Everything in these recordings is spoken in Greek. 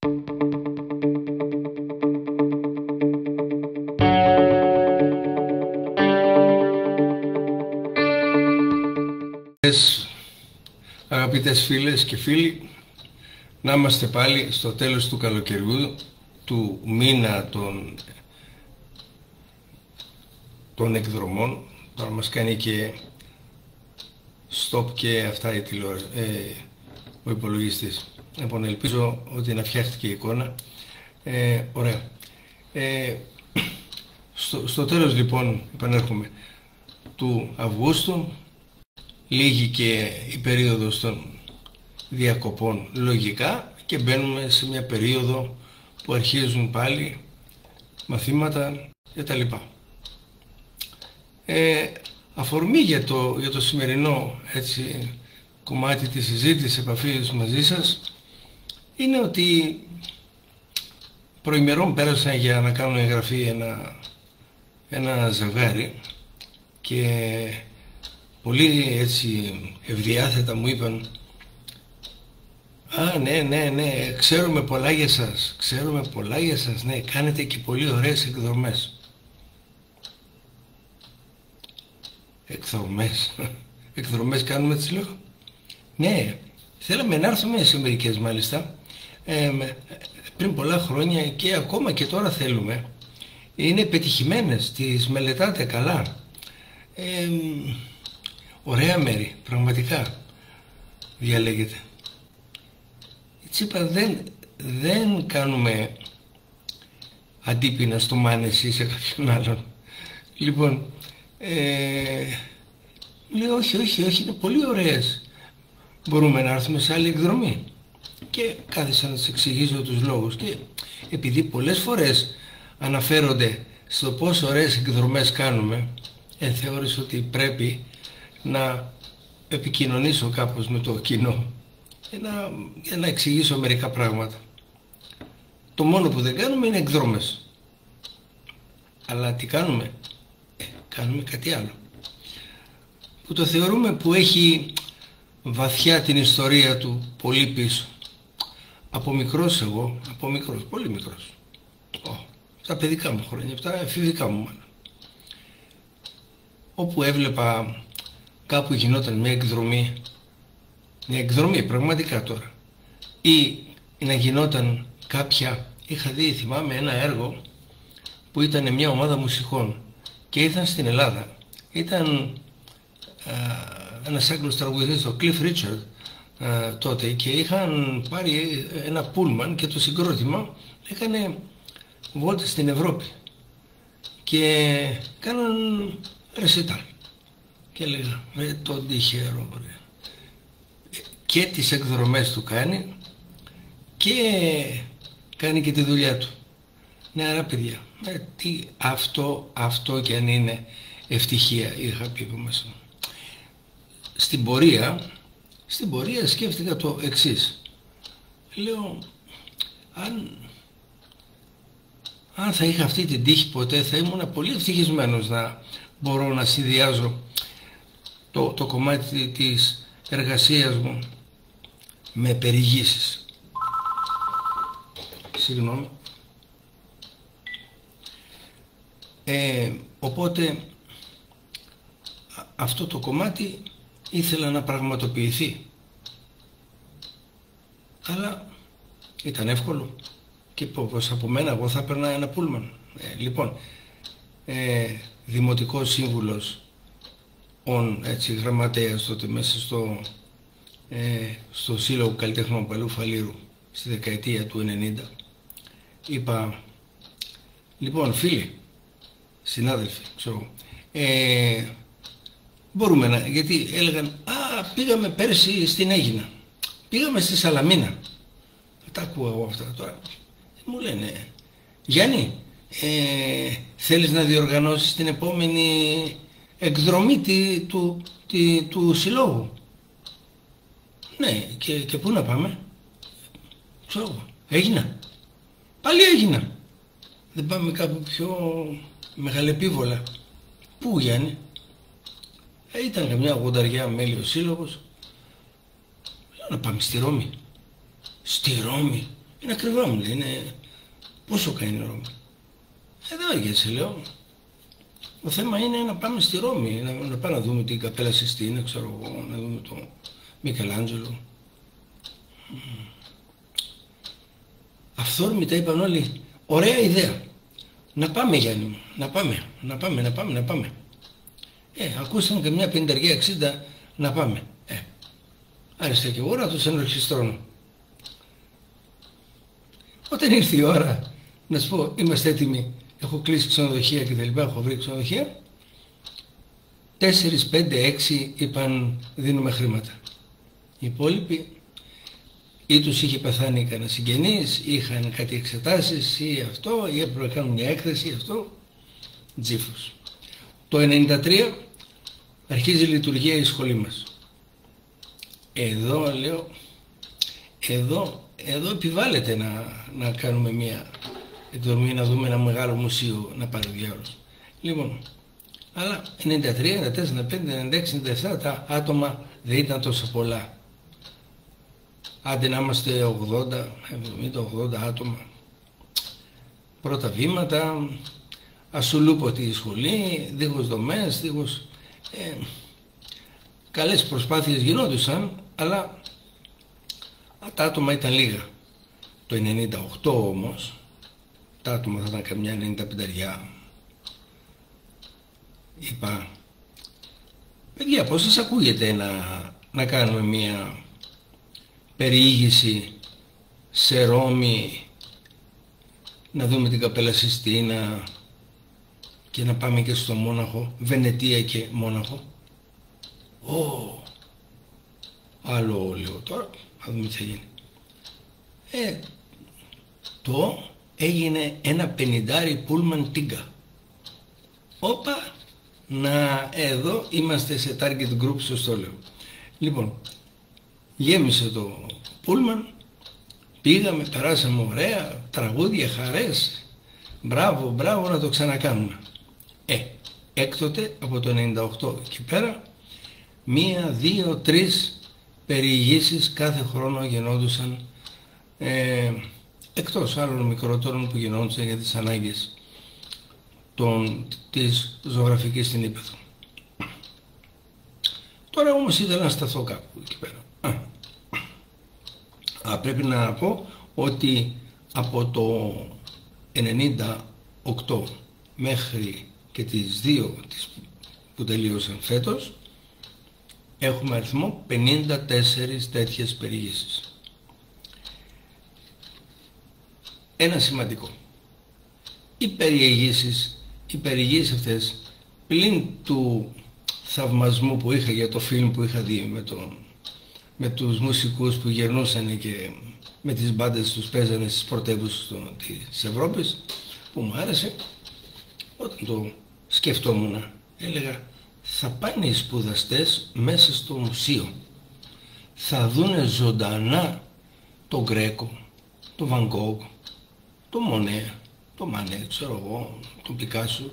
Αγαπητές φίλες και φίλοι, να είμαστε πάλι στο τέλος του καλοκαιριού, του μήνα των εκδρομών. Τώρα μας κάνει και stop και αυτά ο υπολογιστής. Λοιπόν, ελπίζω ότι να φτιάχτηκε η εικόνα. Ωραία. Στο τέλος λοιπόν, επανέρχομαι, του Αυγούστου, λύγει και η περίοδος των διακοπών λογικά και μπαίνουμε σε μια περίοδο που αρχίζουν πάλι μαθήματα κτλ. Αφορμή για το σημερινό κομμάτι της συζήτησης επαφής μαζί σας είναι ότι προημερών πέρασαν για να κάνουν εγγραφή ένα ζευγάρι και πολύ ευδιάθετα μου είπαν ναι, ξέρουμε πολλά για σας, ναι, κάνετε και πολύ ωραίες εκδρομές. Εκδρομές κάνουμε, τις λέω. Ναι, θέλαμε να έρθουμε σε μερικές μάλιστα, πριν πολλά χρόνια και ακόμα και τώρα θέλουμε. Είναι πετυχημένες, τις μελετάτε καλά. Ωραία μέρη, πραγματικά διαλέγετε. Έτσι είπα, δεν κάνουμε αντίπεινα στο μάνες ή σε κάποιον άλλον. Λοιπόν, λέω όχι, είναι πολύ ωραίες. Μπορούμε να έρθουμε σε άλλη εκδρομή. Και κάθισα να τους εξηγήσω τους λόγους. Και επειδή πολλές φορές αναφέρονται στο πόσο ωραίες εκδρομές κάνουμε, θεώρησα ότι πρέπει να επικοινωνήσω κάπως με το κοινό για να εξηγήσω μερικά πράγματα. Το μόνο που δεν κάνουμε είναι εκδρόμες. Αλλά τι κάνουμε? Κάνουμε κάτι άλλο που το θεωρούμε που έχει βαθιά την ιστορία του πολύ πίσω. Από μικρός, πολύ μικρός, τα παιδικά μου χρόνια, τα εφηβικά μου μάλλον, όπου έβλεπα κάπου γινόταν μια εκδρομή πραγματικά τώρα, ή να γινόταν κάποια, είχα δει, θυμάμαι ένα έργο που ήταν μια ομάδα μουσικών και ήταν στην Ελλάδα, ήταν ένας Άγγλος τραγουδιστής, ο Cliff Richard, τότε, και είχαν πάρει ένα πούλμαν και το συγκρότημα έκανε βόλτες στην Ευρώπη και κάναν ρεσιτάλ. Και έλεγα, τον τυχερό, και τις εκδρομές του κάνει και τη δουλειά του. Ναι, άρα παιδιά, αυτό και αν είναι ευτυχία, είχα πει από μέσα. Στην πορεία σκέφτηκα το εξής. Λέω, αν θα είχα αυτή την τύχη ποτέ, θα ήμουν πολύ ευτυχισμένος να μπορώ να συνδυάζω το κομμάτι της εργασίας μου με περιηγήσεις. Συγγνώμη. Οπότε αυτό το κομμάτι ήθελα να πραγματοποιηθεί, αλλά ήταν εύκολο και πως από μένα εγώ θα έπαιρνα ένα πούλμαν. Λοιπόν, δημοτικός σύμβουλος, γραμματέας τότε μέσα στο Σύλλογο Καλλιτεχνών Παλαιού Φαλήρου στη δεκαετία του 90, είπα, λοιπόν φίλοι, συνάδελφοι, μπορούμε να, γιατί έλεγαν, πήγαμε πέρσι στην Αίγινα, πήγαμε στη Σαλαμίνα. Τα ακούω εγώ αυτά τώρα. Μου λένε, Γιάννη, θέλεις να διοργανώσεις την επόμενη εκδρομή του συλλόγου? Ναι, και πού να πάμε? Έγινα. Πάλι Έγινα. Δεν πάμε κάπου πιο μεγαλεπίβολα? Πού, Γιάννη? Ήταν καμιά 80 μέλη ο σύλλογος. Λέω να πάμε στη Ρώμη. Στη Ρώμη? Είναι ακριβά, μου λέει, είναι... Πόσο κάνει η Ρώμη? Δεν βαριέσαι, λέω. Το θέμα είναι να πάμε στη Ρώμη, να πάμε να δούμε την Καπέλα Σιστίνα, ξέρω εγώ, να δούμε τον Μικελάντζελο. Αυθόρμητα είπαν όλοι, ωραία ιδέα. Να πάμε, Γιάννη μου, να πάμε. Ακούσαν και μια 50-60 να πάμε. Άριστα και εγώ να τους ενορχιστρώνω. Όταν ήρθε η ώρα να σου πω, είμαστε έτοιμοι, έχω κλείσει ξενοδοχεία και τα λοιπά, έχω βρει ξενοδοχεία, 4, 5, 6 είπαν δίνουμε χρήματα. Οι υπόλοιποι ή τους είχε πεθάνει κανένα συγγενής, είχαν κάτι εξετάσεις ή αυτό, ή έπρεπε να κάνουν μια έκθεση ή αυτό, τζίφος. Το 1993 αρχίζει η λειτουργία η σχολή μας. Εδώ λέω, εδώ επιβάλλεται να κάνουμε μια εκδρομή, να δούμε ένα μεγάλο μουσείο να πάρει ο διάολος. Λοιπόν, αλλά 93, 94, 95, 96, 97 τα άτομα δεν ήταν τόσο πολλά. Άντε να είμαστε 80, 70, 80 άτομα. Πρώτα βήματα, ασουλούποτη σχολή, δίχως δομές, δίχως... καλές προσπάθειες γινόντουσαν, αλλά τα άτομα ήταν λίγα. Το 98 όμως, τα άτομα θα ήταν καμιά 95. Είπα, παιδιά, πώς σας ακούγεται να κάνουμε μια περιήγηση σε Ρώμη, να δούμε την Καπέλα Σιστίνα και να πάμε και στο Μόναχο, Βενετία και Μόναχο. Άλλο λέω τώρα, θα δούμε τι θα γίνει. Το έγινε ένα 50 πούλμαν τίγκα. Όπα, εδώ είμαστε σε target group, σωστό λέω. Λοιπόν, γέμισε το πούλμαν, πήγαμε, περάσαμε ωραία, τραγούδια, χαρές, μπράβο, να το ξανακάνουμε. Έκτοτε από το 98 και πέρα, 1, 2, 3 περιηγήσεις κάθε χρόνο γινόντουσαν, εκτός άλλων μικρότερων που γινόντουσαν για τις ανάγκες της ζωγραφικής στην Ήπεθρο. Τώρα όμως ήθελα να σταθώ κάπου εκεί πέρα. Πρέπει να πω ότι από το 98 μέχρι και τις 2 που τελείωσαν φέτος, έχουμε αριθμό 54 τέτοιες περιηγήσεις. Ένα σημαντικό. Οι περιηγήσεις αυτές, πλην του θαυμασμού που είχα για το φιλμ που είχα δει με τους μουσικούς που γερνούσαν και με τις μπάντες τους παίζανε στις πρωτεύουσες της Ευρώπης, που μου άρεσε, όταν το σκεφτόμουν, έλεγα, θα πάνε οι σπουδαστές μέσα στο μουσείο, θα δούνε ζωντανά τον Γκρέκο, τον Βαν Γκόγκ, τον Μονέ, τον Μανέ, ξέρω εγώ, τον Πικάσο,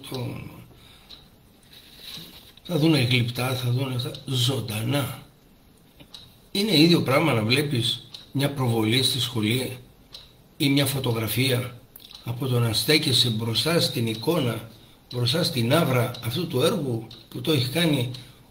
θα δούνε γλυπτά, θα δούνε αυτά, ζωντανά. Είναι ίδιο πράγμα να βλέπεις μια προβολή στη σχολή ή μια φωτογραφία από το να στέκεσαι μπροστά στην εικόνα, μπροστά στην άβρα αυτού του έργου που το έχει κάνει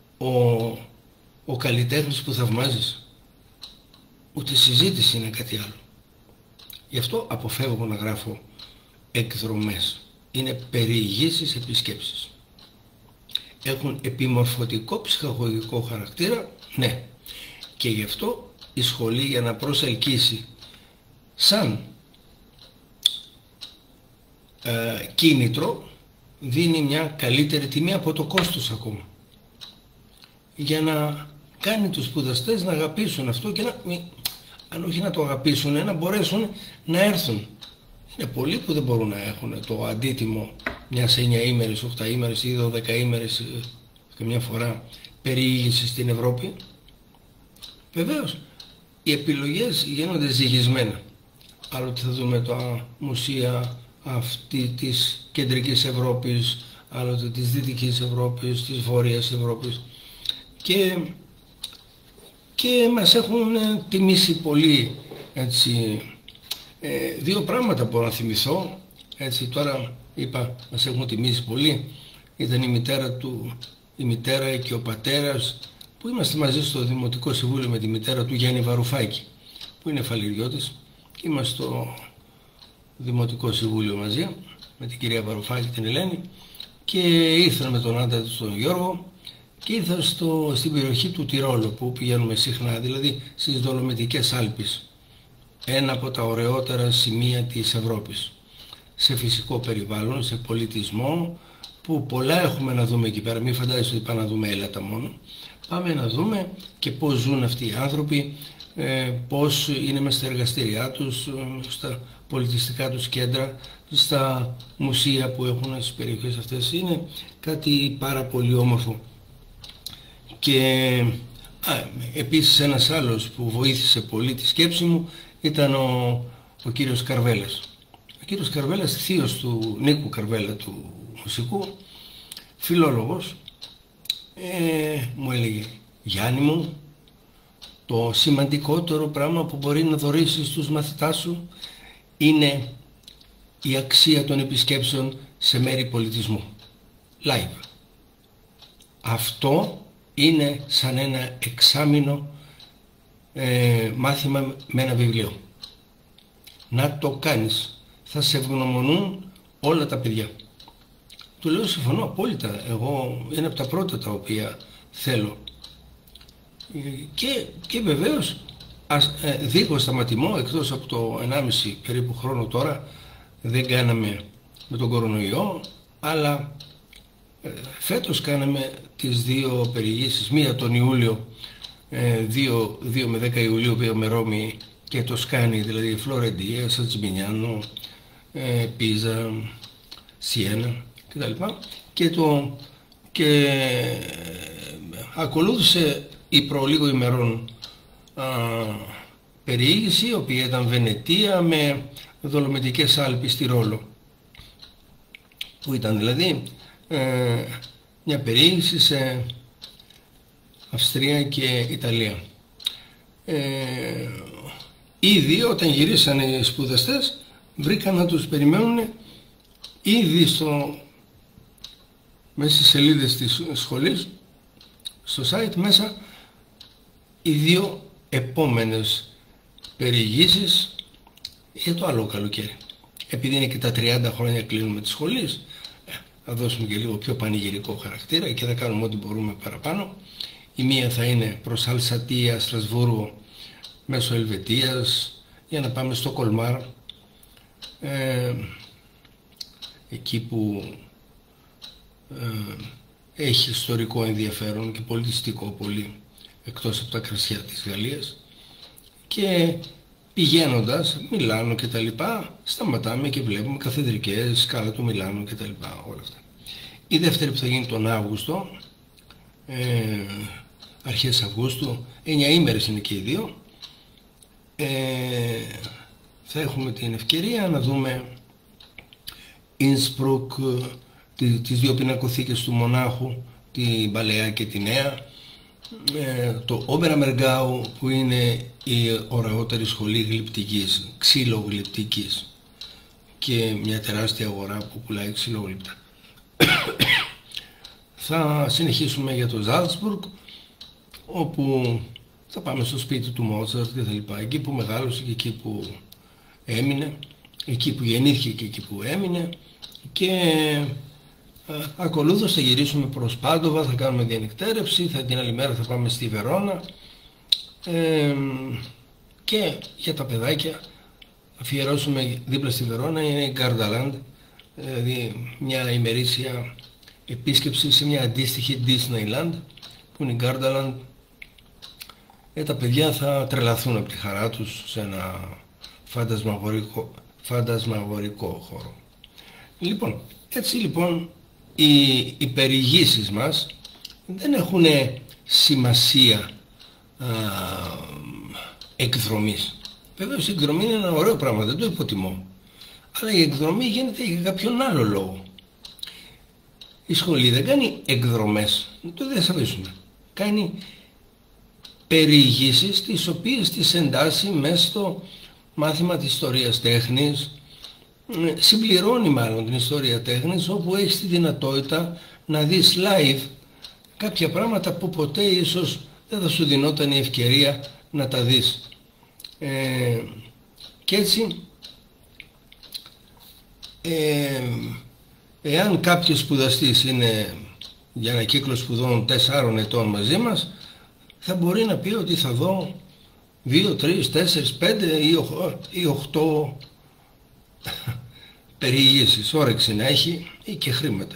ο καλλιτέχνης που θαυμάζεις. Ούτε συζήτηση είναι κάτι άλλο. Γι' αυτό αποφεύγω να γράφω εκδρομές. Είναι περιηγήσεις επισκέψεις. Έχουν επιμορφωτικό ψυχαγωγικό χαρακτήρα, ναι. Και γι' αυτό η σχολή, για να προσελκύσει σαν κίνητρο, δίνει μια καλύτερη τιμή από το κόστος ακόμα, για να κάνει τους σπουδαστές να αγαπήσουν αυτό και αν όχι να το αγαπήσουν, να μπορέσουν να έρθουν. Είναι πολλοί που δεν μπορούν να έχουν το αντίτιμο μιας 9ήμερης, 8ήμερης ή 12ήμερης καμιά φορά περιήγηση στην Ευρώπη. Βεβαίως, οι επιλογές γίνονται ζυγισμένα. Άλλοτε θα δούμε τα μουσεία αυτή της κεντρικής Ευρώπης, άλλοτε της δυτικής Ευρώπης, της βόρειας Ευρώπης, και μας έχουν τιμήσει πολύ, έτσι, Δύο πράγματα μπορώ να θυμηθώ, έτσι τώρα είπα, μας έχουν τιμήσει πολύ. Ήταν η μητέρα και ο πατέρας, που είμαστε μαζί στο Δημοτικό Συμβούλιο με τη μητέρα του Γιάννη Βαρουφάκη, που είναι φαληριώτης. Είμαστε στο Δημοτικό Συμβούλιο μαζί με την κυρία Βαρουφάκη, την Ελένη, και ήρθαν με τον άντρα του τον Γιώργο και ήρθαν στην περιοχή του Τυρόλο, που πηγαίνουμε συχνά, δηλαδή στις Δολομητικές Άλπεις, ένα από τα ωραιότερα σημεία της Ευρώπης, σε φυσικό περιβάλλον, σε πολιτισμό, που πολλά έχουμε να δούμε εκεί πέρα. Μην φαντάζεστε ότι πάμε να δούμε έλατα μόνο. Πάμε να δούμε και πώς ζουν αυτοί οι άνθρωποι, πώς είναι μες στα εργαστήριά τους, στα πολιτιστικά τους κέντρα, στα μουσεία που έχουν στις περιοχές αυτές. Είναι κάτι πάρα πολύ όμορφο. Και επίσης ένας άλλος που βοήθησε πολύ τη σκέψη μου ήταν ο κύριος Καρβέλας. Ο κύριος Καρβέλας, θείος του Νίκου Καρβέλα, του μουσικού, φιλόλογος, μου έλεγε: Γιάννη μου, το σημαντικότερο πράγμα που μπορεί να δωρήσεις στους μαθητάς σου είναι η αξία των επισκέψεων σε μέρη πολιτισμού. Live. Αυτό είναι σαν ένα εξάμηνο μάθημα με ένα βιβλίο. Να το κάνεις. Θα σε ευγνωμονούν όλα τα παιδιά. Του λέω: συμφωνώ απόλυτα. Εγώ είναι από τα πρώτα τα οποία θέλω. Και βεβαίως δίχως σταματημό, εκτός από το 1,5 περίπου χρόνο τώρα δεν κάναμε με τον κορονοϊό, αλλά φέτος κάναμε τις δύο περιηγήσεις, μία τον Ιούλιο, 2 με 10 Ιουλίου πήγαμε Ρώμη και Τοσκάνη, δηλαδή Φλωρεντία, Σαν Τζιμινιάνο, Πίζα, Σιένα κτλ. Και ακολούθησε η προ λίγο ημερών περιήγηση, η οποία ήταν Βενετία με Δολομητικές Άλπεις Τυρόλο, που ήταν δηλαδή μια περιήγηση σε Αυστρία και Ιταλία. Ήδη όταν γυρίσανε οι σπουδαστές βρήκαν να τους περιμένουν ήδη μέσα στις σελίδες της σχολής, στο site μέσα, οι δύο επόμενες περιηγήσεις για το άλλο καλοκαίρι. Επειδή είναι και τα 30 χρόνια κλείνουμε της σχολής, θα δώσουμε και λίγο πιο πανηγυρικό χαρακτήρα και θα κάνουμε ό,τι μπορούμε παραπάνω. Η μία θα είναι προς Αλσατία, Στρασβούργο, μέσω Ελβετίας, για να πάμε στο Κολμάρ, εκεί που έχει ιστορικό ενδιαφέρον και πολιτιστικό πολύ, εκτός από τα κρασιά της Γαλλίας. Και πηγαίνοντας, Μιλάνο και τα λοιπά, σταματάμε και βλέπουμε καθεδρικές, σκάλα του Μιλάνου και τα λοιπά, όλα αυτά. Η δεύτερη που θα γίνει τον Αύγουστο, αρχές Αυγούστου, 9 ημέρες είναι και οι δύο, θα έχουμε την ευκαιρία να δούμε Ίνσπρουκ, τις δύο πινακοθήκες του μονάχου, την Παλαιά και τη Νέα, το Όμπερα Μεργκάου, που είναι η ωραιότερη σχολή γλυπτικής, ξυλογλυπτικής, και μια τεράστια αγορά που πουλάει ξυλογλυπτά. Θα συνεχίσουμε για το Ζάλτσμπουργκ, όπου θα πάμε στο σπίτι του Μότσαρτ και τα λοιπά, εκεί που μεγάλωσε και εκεί που έμεινε, εκεί που γεννήθηκε και εκεί που έμεινε, και ακολούθως θα γυρίσουμε προς Πάντοβα, θα κάνουμε διανυκτέρευση, την άλλη μέρα θα πάμε στη Βερόνα, και για τα παιδάκια αφιερώσουμε δίπλα στη Βερόνα είναι η Gardaland, δηλαδή μια ημερήσια επίσκεψη σε μια αντίστοιχη Disneyland που είναι η Gardaland. Τα παιδιά θα τρελαθούν από τη χαρά τους σε ένα φαντασμαγορικό χώρο. Λοιπόν, έτσι λοιπόν οι περιηγήσεις μας δεν έχουν σημασία εκδρομής. Βεβαίως η εκδρομή είναι ένα ωραίο πράγμα, δεν το υποτιμώ. Αλλά η εκδρομή γίνεται για κάποιον άλλο λόγο. Η σχολή δεν κάνει εκδρομές, το διασαβήσουμε. Κάνει περιηγήσεις τις οποίες τις εντάσσει μέσα στο μάθημα της ιστορίας τέχνης, συμπληρώνει μάλλον την ιστορία τέχνης, όπου έχεις τη δυνατότητα να δεις live κάποια πράγματα που ποτέ ίσως δεν θα σου δινόταν η ευκαιρία να τα δεις. Και έτσι, εάν κάποιος σπουδαστής είναι για ένα κύκλο σπουδών 4 ετών μαζί μας, θα μπορεί να πει ότι θα δω 2, 3, 4, 5 ή 8 περιηγήσεις, όρεξη να έχει ή και χρήματα.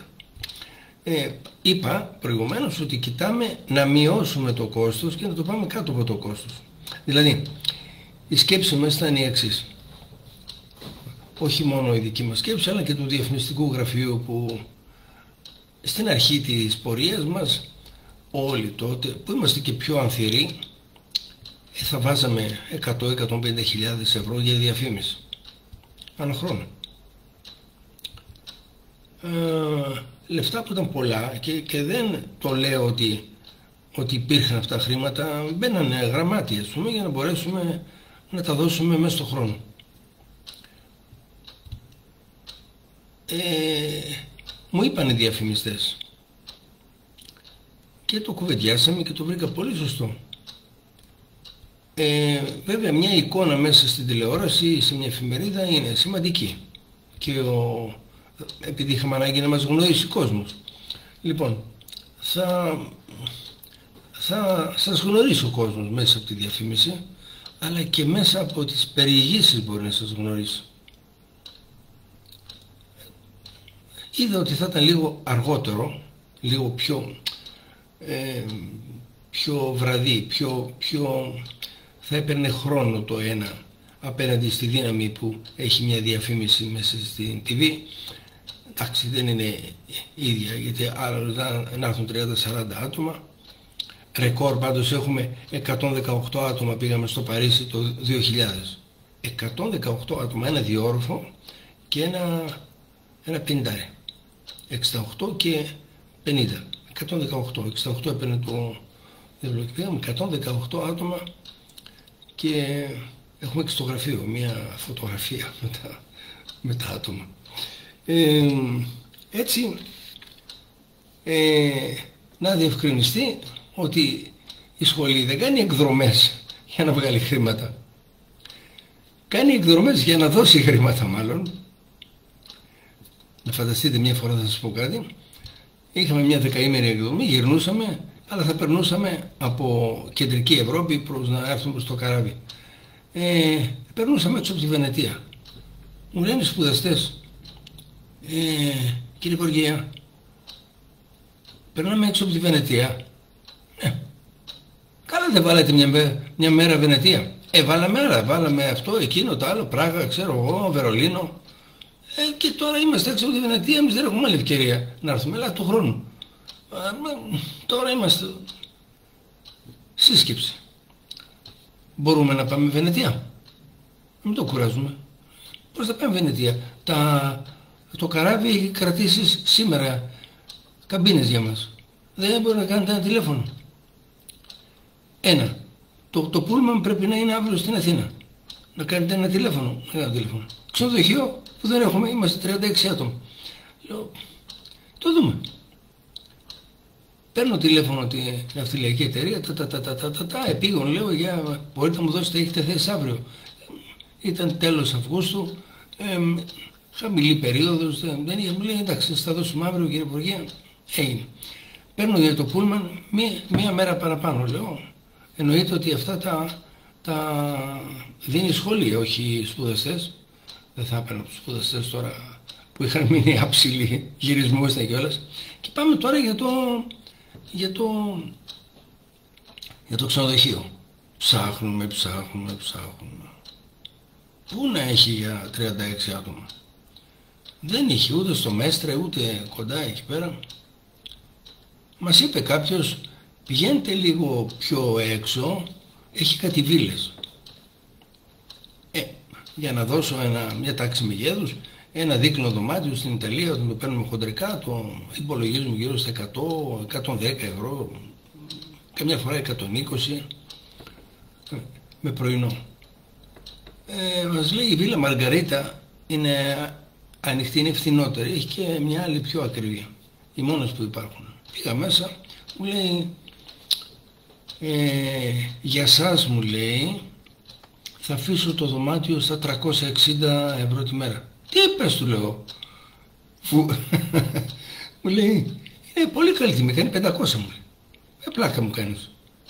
Είπα προηγουμένως ότι κοιτάμε να μειώσουμε το κόστος και να το πάμε κάτω από το κόστος. Δηλαδή, η σκέψη μας ήταν η εξής. Όχι μόνο η δική μας σκέψη, αλλά και του διαφημιστικού γραφείου, που στην αρχή της πορείας μας, όλοι τότε, που είμαστε και πιο ανθυροί, θα βάζαμε 100-150.000 ευρώ για διαφήμιση ανά χρόνο. Λεφτά που ήταν πολλά, και δεν το λέω ότι υπήρχαν αυτά χρήματα, μπαίνανε γραμμάτια, ας πούμε, για να μπορέσουμε να τα δώσουμε μέσα στον χρόνο. Μου είπαν οι διαφημιστές και το κουβεντιάσαμε και το βρήκα πολύ σωστό. Βέβαια μια εικόνα μέσα στην τηλεόραση ή σε μια εφημερίδα είναι σημαντική, και επειδή είχαμε ανάγκη να μας γνωρίσει ο κόσμος. Λοιπόν, θα σας γνωρίσει ο κόσμος μέσα από τη διαφήμιση, αλλά και μέσα από τις περιηγήσεις μπορεί να σας γνωρίσει. Είδα ότι θα ήταν λίγο αργότερο, λίγο πιο βραδύ, πιο θα έπαιρνε χρόνο το ένα απέναντι στη δύναμη που έχει μια διαφήμιση μέσα στην TV. Εντάξει, δεν είναι ίδια, γιατί άλλο να έρθουν 30-40 άτομα. Ρεκόρ πάντως έχουμε 118 άτομα πήγαμε στο Παρίσι το 2000. 118 άτομα, ένα διόροφο και ένα πεντάρι. 68 και 50. 118 έπαιρνε το διαβολό. Πήγαμε 118 άτομα και έχουμε και στο γραφείο μια φωτογραφία με τα άτομα. Έτσι, να διευκρινιστεί ότι η σχολή δεν κάνει εκδρομές για να βγάλει χρήματα. Κάνει εκδρομές για να δώσει χρήματα μάλλον. Να φανταστείτε, μια φορά θα σας πω κάτι. Είχαμε μια 10ημερη εκδρομή, γυρνούσαμε, αλλά θα περνούσαμε από κεντρική Ευρώπη προς να έρθουμε προς το καράβι. Περνούσαμε έξω από τη Βενετία. Μου λένε οι σπουδαστές, κύριε Γεωργία, περνάμε έξω από τη Βενετία. Καλά, δεν βάλατε μια μέρα Βενετία? Βάλαμε αυτό, εκείνο, το άλλο, Πράγα, ξέρω εγώ, Βερολίνο. Και τώρα είμαστε έξω από τη Βενετία, εμείς δεν έχουμε άλλη ευκαιρία να έρθουμε, αλλά του χρόνου. Τώρα είμαστε σύσκεψη. Μπορούμε να πάμε Βενετία? Μην το κουράζουμε. Πώς θα πάμε Βενετία? Το καράβι έχει κρατήσει σήμερα καμπίνες για μας. Δεν μπορεί να κάνετε ένα τηλέφωνο. Το πούλμαν πρέπει να είναι αύριο στην Αθήνα. Να κάνετε ένα τηλέφωνο. Ξενοδοχείο που δεν έχουμε, είμαστε 36 άτομα. Λέω, το δούμε. Παίρνω τηλέφωνο την ναυτιλιακή εταιρεία, επίγον, λέω, μπορείτε να μου δώσετε, έχετε θέση αύριο. Ήταν τέλος Αυγούστου, χαμηλή περίοδος, δεν είχε, μου λέει, εντάξει, θα δώσουμε αύριο, κύριε Υπουργέ. Έγινε. Παίρνω για το πούλμαν μία μέρα παραπάνω, λέω. Εννοείται ότι αυτά τα δίνει σχολείο, όχι οι σπουδαστές. Δεν θα έπαιρνα τους σπουδαστές τώρα που είχαν μείνει άψιλοι, γυρισμούς και κιόλας. Και πάμε τώρα για το ξενοδοχείο. Ψάχνουμε. Πού να έχει για 36 άτομα? Δεν είχε ούτε στο Μέστρε ούτε κοντά εκεί πέρα. Μας είπε κάποιος, πηγαίνετε λίγο πιο έξω, έχει κάτι βίλες. Για να δώσω μια τάξη μεγέθους, ένα δίκλινο δωμάτιο στην Ιταλία, όταν το παίρνουμε χοντρικά, το υπολογίζουμε γύρω στα 100-110 ευρώ, καμιά φορά 120, με πρωινό. Μας λέει η Βίλα Μαργαρίτα είναι ανοιχτή, είναι φθηνότερη, έχει και μια άλλη πιο ακριβή, οι μόνες που υπάρχουν. Πήγα μέσα, μου λέει για σας, μου λέει, θα αφήσω το δωμάτιο στα 360 ευρώ τη μέρα. Τι είπες, του λέω, μου λέει, είναι πολύ καλή τιμή, κάνει 500, μου λέει. Πλάκα μου κάνεις.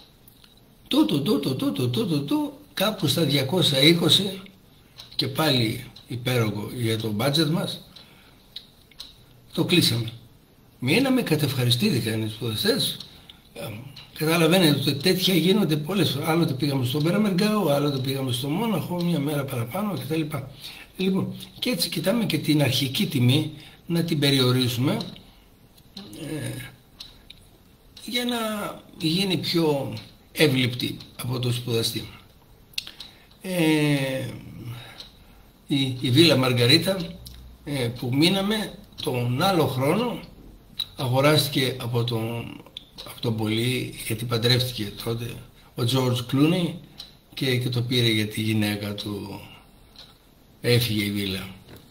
Κάπου στα 220 και πάλι υπέρογο για το budget μας, το κλείσαμε. Μείναμε, κατευχαριστήθηκαν οι σπουδαστές. Καταλαβαίνετε ότι τέτοια γίνονται πολλές φορές. Άλλοτε πήγαμε στον Περαμεργκάο, άλλοτε πήγαμε στο Μόναχο, μια μέρα παραπάνω κτλ. Λοιπόν, και έτσι κοιτάμε και την αρχική τιμή να την περιορίσουμε για να γίνει πιο εύληπτη από το σπουδαστή. Η Βίλα Μαργαρίτα που μείναμε τον άλλο χρόνο αγοράστηκε από τον Πολύ, γιατί παντρεύτηκε τότε ο Τζόρτζ Κλούνι και το πήρε για τη γυναίκα του. Έφυγε η Βίλα.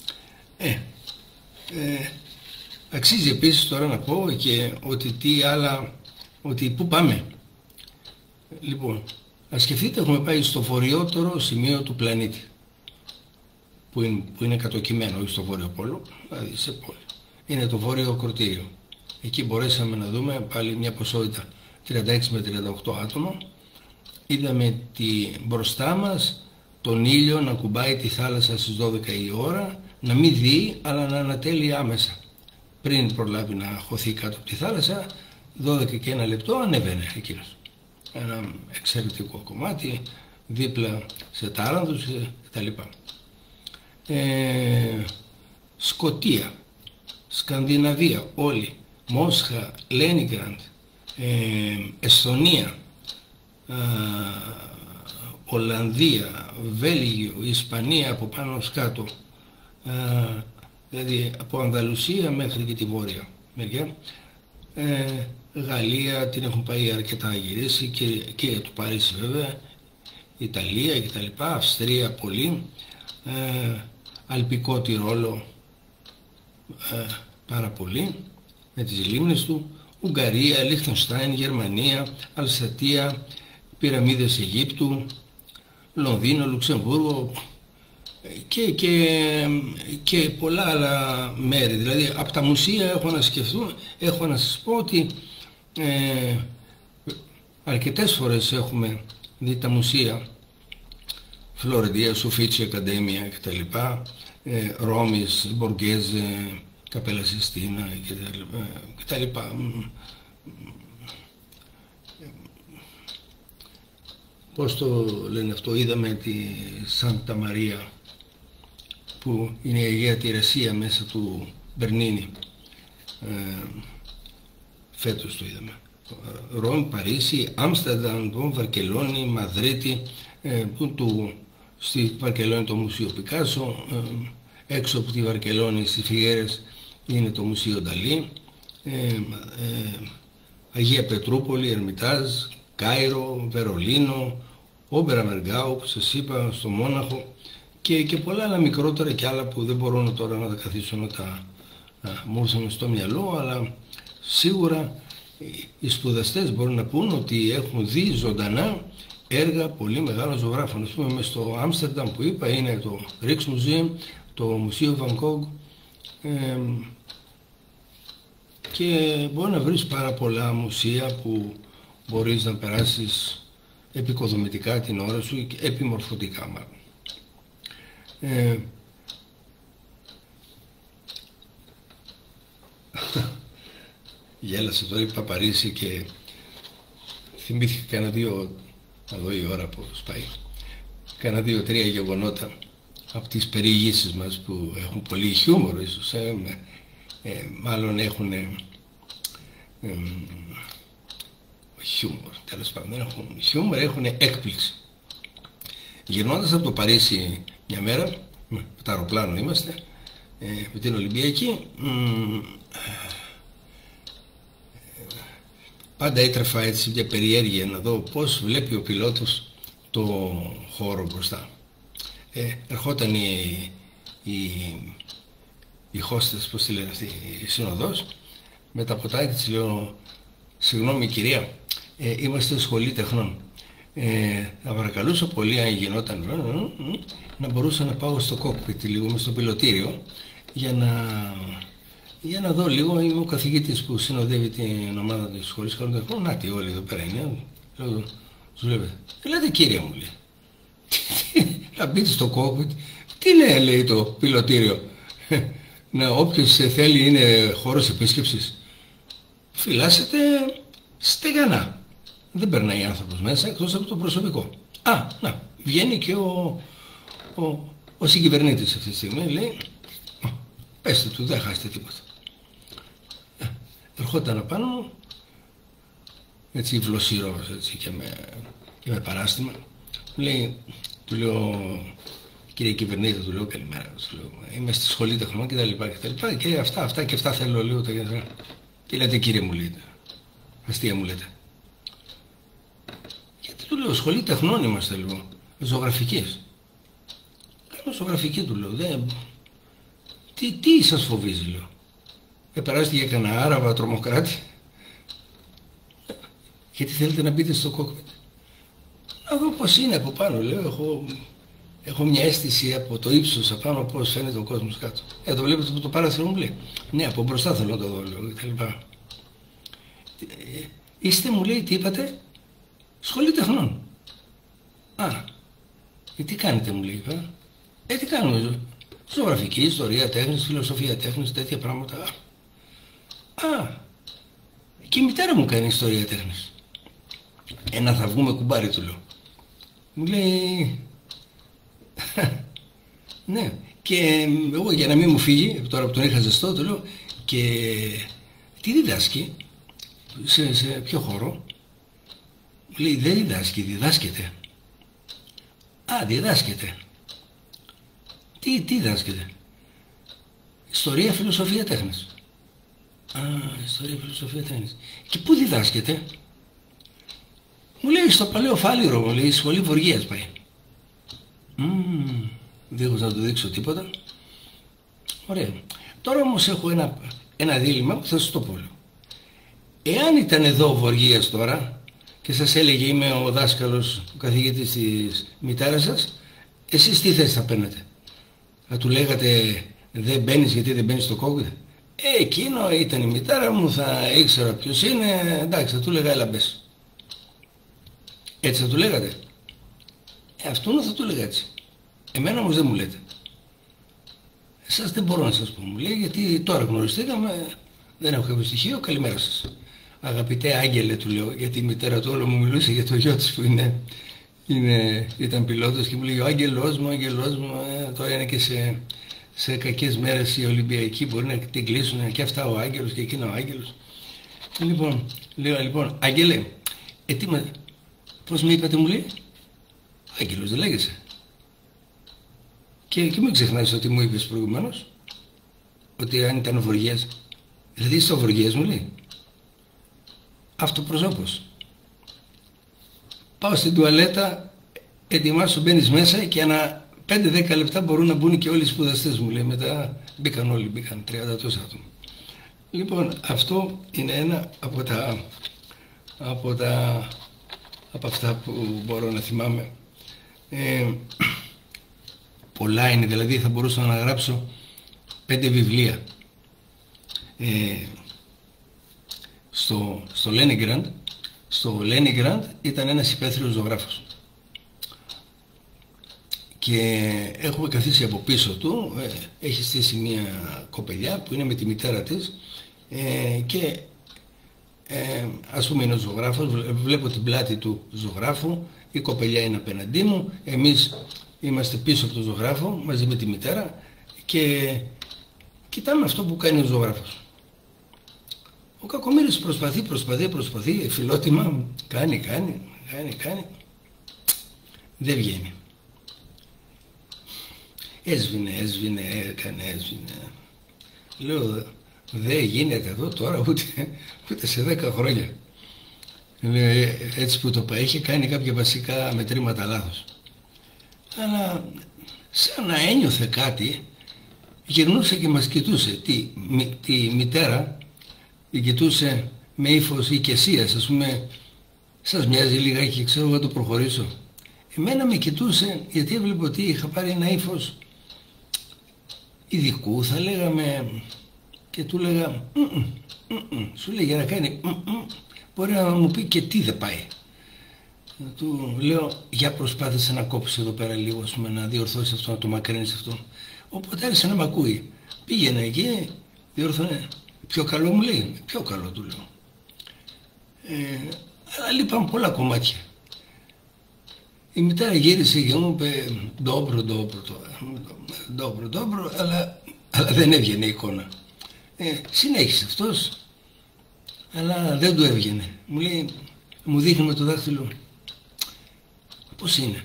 Αξίζει επίσης τώρα να πω και ότι τι άλλα, ότι πού πάμε. Λοιπόν, ας σκεφτείτε, έχουμε πάει στο βορειότερο σημείο του πλανήτη, που είναι κατοκυμμένο, όχι στο βόρειο πόλο, δηλαδή σε πόλη. Είναι το βόρειο κροτήριο. Εκεί μπορέσαμε να δούμε πάλι μια ποσότητα 36 με 38 άτομα. Είδαμε μπροστά μας τον ήλιο να κουμπάει τη θάλασσα στις 12 η ώρα, να μην δει αλλά να ανατέλει άμεσα. Πριν προλάβει να χωθεί κάτω από τη θάλασσα, 12 και 1 λεπτό ανέβαινε εκείνος. Ένα εξαιρετικό κομμάτι, δίπλα σε τάρανδους κτλ. Σκωτία, Σκανδιναβία, όλοι, Μόσχα, Λένιγκραντ, Εσθονία, Ολλανδία, Βέλγιο, Ισπανία από πάνω ως κάτω, δηλαδή από Ανδαλουσία μέχρι και τη βόρεια μεριά. Γαλλία την έχουν πάει αρκετά γυρίσει και το Παρίσι βέβαια, Ιταλία κτλ, Αυστρία πολύ, Αλπικό Τυρόλο πάρα πολύ με τις λίμνες του, Ουγγαρία, Λιχτενστάιν, Γερμανία, Αλσατία, Πυραμίδες Αιγύπτου, Λονδίνο, Λουξεμβούργο και πολλά άλλα μέρη. Δηλαδή από τα μουσεία έχω να σας πω ότι αρκετές φορές έχουμε δει τα μουσεία, Φλωρεντία, Σουφίτσι, Ακαδέμια κτλ, Ρώμης, Μποργέζε, Καπέλα Σιστίνα κτλ. Πώς το λένε αυτό, είδαμε τη Σάντα Μαρία που είναι η Αγία Τηρεσία μέσα του Μπερνίνι, φέτος το είδαμε. Ρώμη, Παρίσι, Άμστερνταμ, Βαρκελόνη, Μαδρίτη, στη Βαρκελόνη το Μουσείο Πικάσο, έξω από τη Βαρκελόνη στις Φιγέρες είναι το Μουσείο Νταλή, Αγία Πετρούπολη, Ερμητάζ, Κάιρο, Βερολίνο, Όμπερα Μεργκάου που σας είπα, στο Μόναχο και πολλά άλλα μικρότερα και άλλα που δεν μπορώ τώρα να τα καθίσω να τα μου έρθουν στο μυαλό, αλλά σίγουρα οι σπουδαστές μπορούν να πούν ότι έχουν δει ζωντανά έργα πολύ μεγάλων ζωγράφων. Ας πούμε μες στο Άμστερνταμ που είπα είναι το Rijksmuseum, το Μουσείο Van Gogh, και μπορεί να βρεις πάρα πολλά μουσεία που μπορείς να περάσεις επικοδομητικά την ώρα σου, επιμορφωτικά μάλλον. Γέλασα τώρα, είπα Παρίσι και θυμήθηκα κάνα δύο, εδώ η ώρα πως πάει, κάνα 2-3 γεγονότα από τις περιηγήσεις μας που έχουν πολύ χιούμορ ίσως, μάλλον έχουν χιούμορ, τέλος πάντων δεν έχουν χιούμορ, έχουν έκπληξη. Γυρνώντας από το Παρίσι μια μέρα, με το αεροπλάνο είμαστε, με την Ολυμπιακή, πάντα έτρεφα έτσι μια περιέργεια να δω πώς βλέπει ο πιλότος το χώρο μπροστά. ερχόταν η, η hostess, πώς τη λένε αυτή, η συνοδός, με τα ποτάκια της, λέω, συγγνώμη κυρία, είμαστε σχολή τεχνών. Θα παρακαλούσα πολύ, αν γινόταν, να μπορούσα να πάω στο cockpit λίγο, μες στο πιλωτήριο, για να δω λίγο. Είμαι ο καθηγητής που συνοδεύει την ομάδα της σχολής καλών τεχνών. Να τι, όλοι εδώ πέρα είναι. Λέω, τους βλέπετε. Λέτε κύριε μου, λέει. Να μπείτε στο cockpit. Τι λέει το πιλωτήριο. Να, όποιος θέλει, είναι χώρος επίσκεψης. Φυλάσσεται στεγανά. Δεν περνάει άνθρωπος μέσα εκτός από το προσωπικό. Να, βγαίνει και ο συγκυβερνήτης αυτή τη στιγμή, λέει, πέστε του, δεν χάσετε τίποτα. Ερχόταν απάνω μου, έτσι βλοσιρός, έτσι και με παράστημα. Μου λέει, του λέω, κύριε κυβερνήτη, του λέω, καλημέρα, του λέω, είμαι στη σχολή τεχνών κτλ. Και αυτά θέλω, λέω, τι λέτε κύριε μου, λέτε, αστεία μου λέτε. Γιατί του λέω, σχολή τεχνών είμαστε, λίγο, ζωγραφικής. Κάνω ζωγραφική, του λέω, τι σας φοβίζει, λέω. Περάσετε για κανένα Άραβα τρομοκράτη. Γιατί θέλετε να μπείτε στο cockpit. Να δω πως είναι από πάνω, λέω, έχω μια αίσθηση από το ύψος απάνω πως φαίνεται ο κόσμος κάτω. Το βλέπετε από το παράθυρο μου, λέει. Ναι, από μπροστά θέλω να το δω, λέω, κτλ. Είστε, μου λέει, τι είπατε, σχολή τεχνών. Τι κάνετε, μου λέει, τι κάνουμε, ζωγραφική, ιστορία τέχνης, φιλοσοφία τέχνης, τέτοια πράγματα. Και η μητέρα μου κάνει ιστορία τέχνης. Θα βγούμε κουμπάρι, του λέω. Μου λέει, ναι. Και εγώ, για να μην μου φύγει, τώρα που τον είχα ζεστό, του λέω, και τι διδάσκει, σε ποιο χώρο. Μου λέει, δεν διδάσκει, διδάσκεται. Διδάσκεται. Τι διδάσκεται. Ιστορία, φιλοσοφία τέχνης. Ιστορία, φιλοσοφία τέχνης. Και πού διδάσκεται. Μου λέει, στο Παλαιό Φάληρο, μου λέει, σχολή Βοργίας πάει. Δίχως να του δείξω τίποτα. Ωραία. Τώρα όμως έχω ένα δίλημμα που θα σου το πω. Εάν ήταν εδώ ο Βοργίας τώρα και σας έλεγε, είμαι ο δάσκαλος, ο καθηγητής της μητέρας σας, εσείς τι θέση θα παίρνετε. Θα του λέγατε, δεν μπαίνεις γιατί δεν μπαίνεις στο cockpit. Εκείνο ήταν η μητέρα μου, θα ήξερα ποιος είναι, εντάξει, θα του λέγα, έλα μπες. Έτσι θα του λέγατε. Αυτόν θα του λέγα έτσι. Εμένα όμως δεν μου λέτε. Εσάς δεν μπορώ να σας πω, μου λέει, γιατί τώρα γνωριστήκαμε, δεν έχω κάποιο στοιχείο, καλημέρα σας. Αγαπητέ Άγγελε, του λέω, γιατί η μητέρα του όλο μου μιλούσε για το γιο της που ήταν πιλότος και μου λέει, ο Άγγελός μου, τώρα είναι και σε κακές μέρες οι Ολυμπιακοί, μπορεί να την κλείσουν και αυτά ο Άγγελος και εκείνο ο Άγγελος. Λοιπόν, Άγγελε, πώς με είπατε, μου λέει, Άγγελος δεν λέγεσαι. Και μην ξεχνάς ότι μου είπες προηγουμένως, ότι αν ήταν ο Βοργίας, δηλαδή στο Βοργίας, μου λέει, αυτοπροσώπος. Πάω στην τουαλέτα, ετοιμάσου, μπαίνεις μέσα και ανά 5-10 λεπτά μπορούν να μπουν και όλοι οι σπουδαστές, μου λέει. Μετά μπήκαν όλοι, μπήκαν 30 τόσα άτομα. Λοιπόν, αυτό είναι ένα από αυτά που μπορώ να θυμάμαι. Πολλά είναι, δηλαδή θα μπορούσα να γράψω 5 βιβλία. Στο Λένιγκραντ ήταν ένας υπαίθριος ζωγράφος και έχουμε καθίσει από πίσω του, έχει στήσει μια κοπελιά που είναι με τη μητέρα της και ας πούμε είναι ο ζωγράφος, βλέπω την πλάτη του ζωγράφου, η κοπελιά είναι απέναντί μου, εμείς είμαστε πίσω από τον ζωγράφο μαζί με τη μητέρα και κοιτάμε αυτό που κάνει ο ζωγράφος. Ο κακομοίρης προσπαθεί, φιλότιμα, κάνει, δεν βγαίνει. Έσβηνε, έσβηνε. Λέω, δεν γίνεται εδώ τώρα ούτε σε 10 χρόνια. Έτσι που το πάει, είχε κάνει κάποια βασικά μετρήματα λάθος. Αλλά σαν να ένιωθε κάτι, γυρνούσε και μας κοιτούσε. Τη μητέρα την κοιτούσε με ύφος οικεσίας, ας πούμε, σας μοιάζει λιγάκι, ξέρω εγώ το προχωρήσω. Εμένα με κοιτούσε γιατί έβλεπε ότι είχα πάρει ένα ύφος ειδικού, θα λέγαμε, και του λέγα σου λέει για να κάνει μπορεί να μου πει και τι δεν πάει. Του λέω για προσπάθησε να κόψει εδώ πέρα λίγο, ας πούμε, να διορθώσει αυτό, να το μακρύνεις αυτό. Οπότε άρχισε να μ' ακούει. Πήγαινε εκεί, διόρθωνε. Πιο καλό μου λέει, πιο καλό του λέω. Αλλά λείπαν πολλά κομμάτια. Η μητέρα γύρισε και μου είπε ντόμπρο, αλλά δεν έβγαινε η εικόνα. Συνέχισε αυτός, αλλά δεν του έβγαινε. Μου λέει, μου δείχνει με το δάχτυλο, πώς είναι.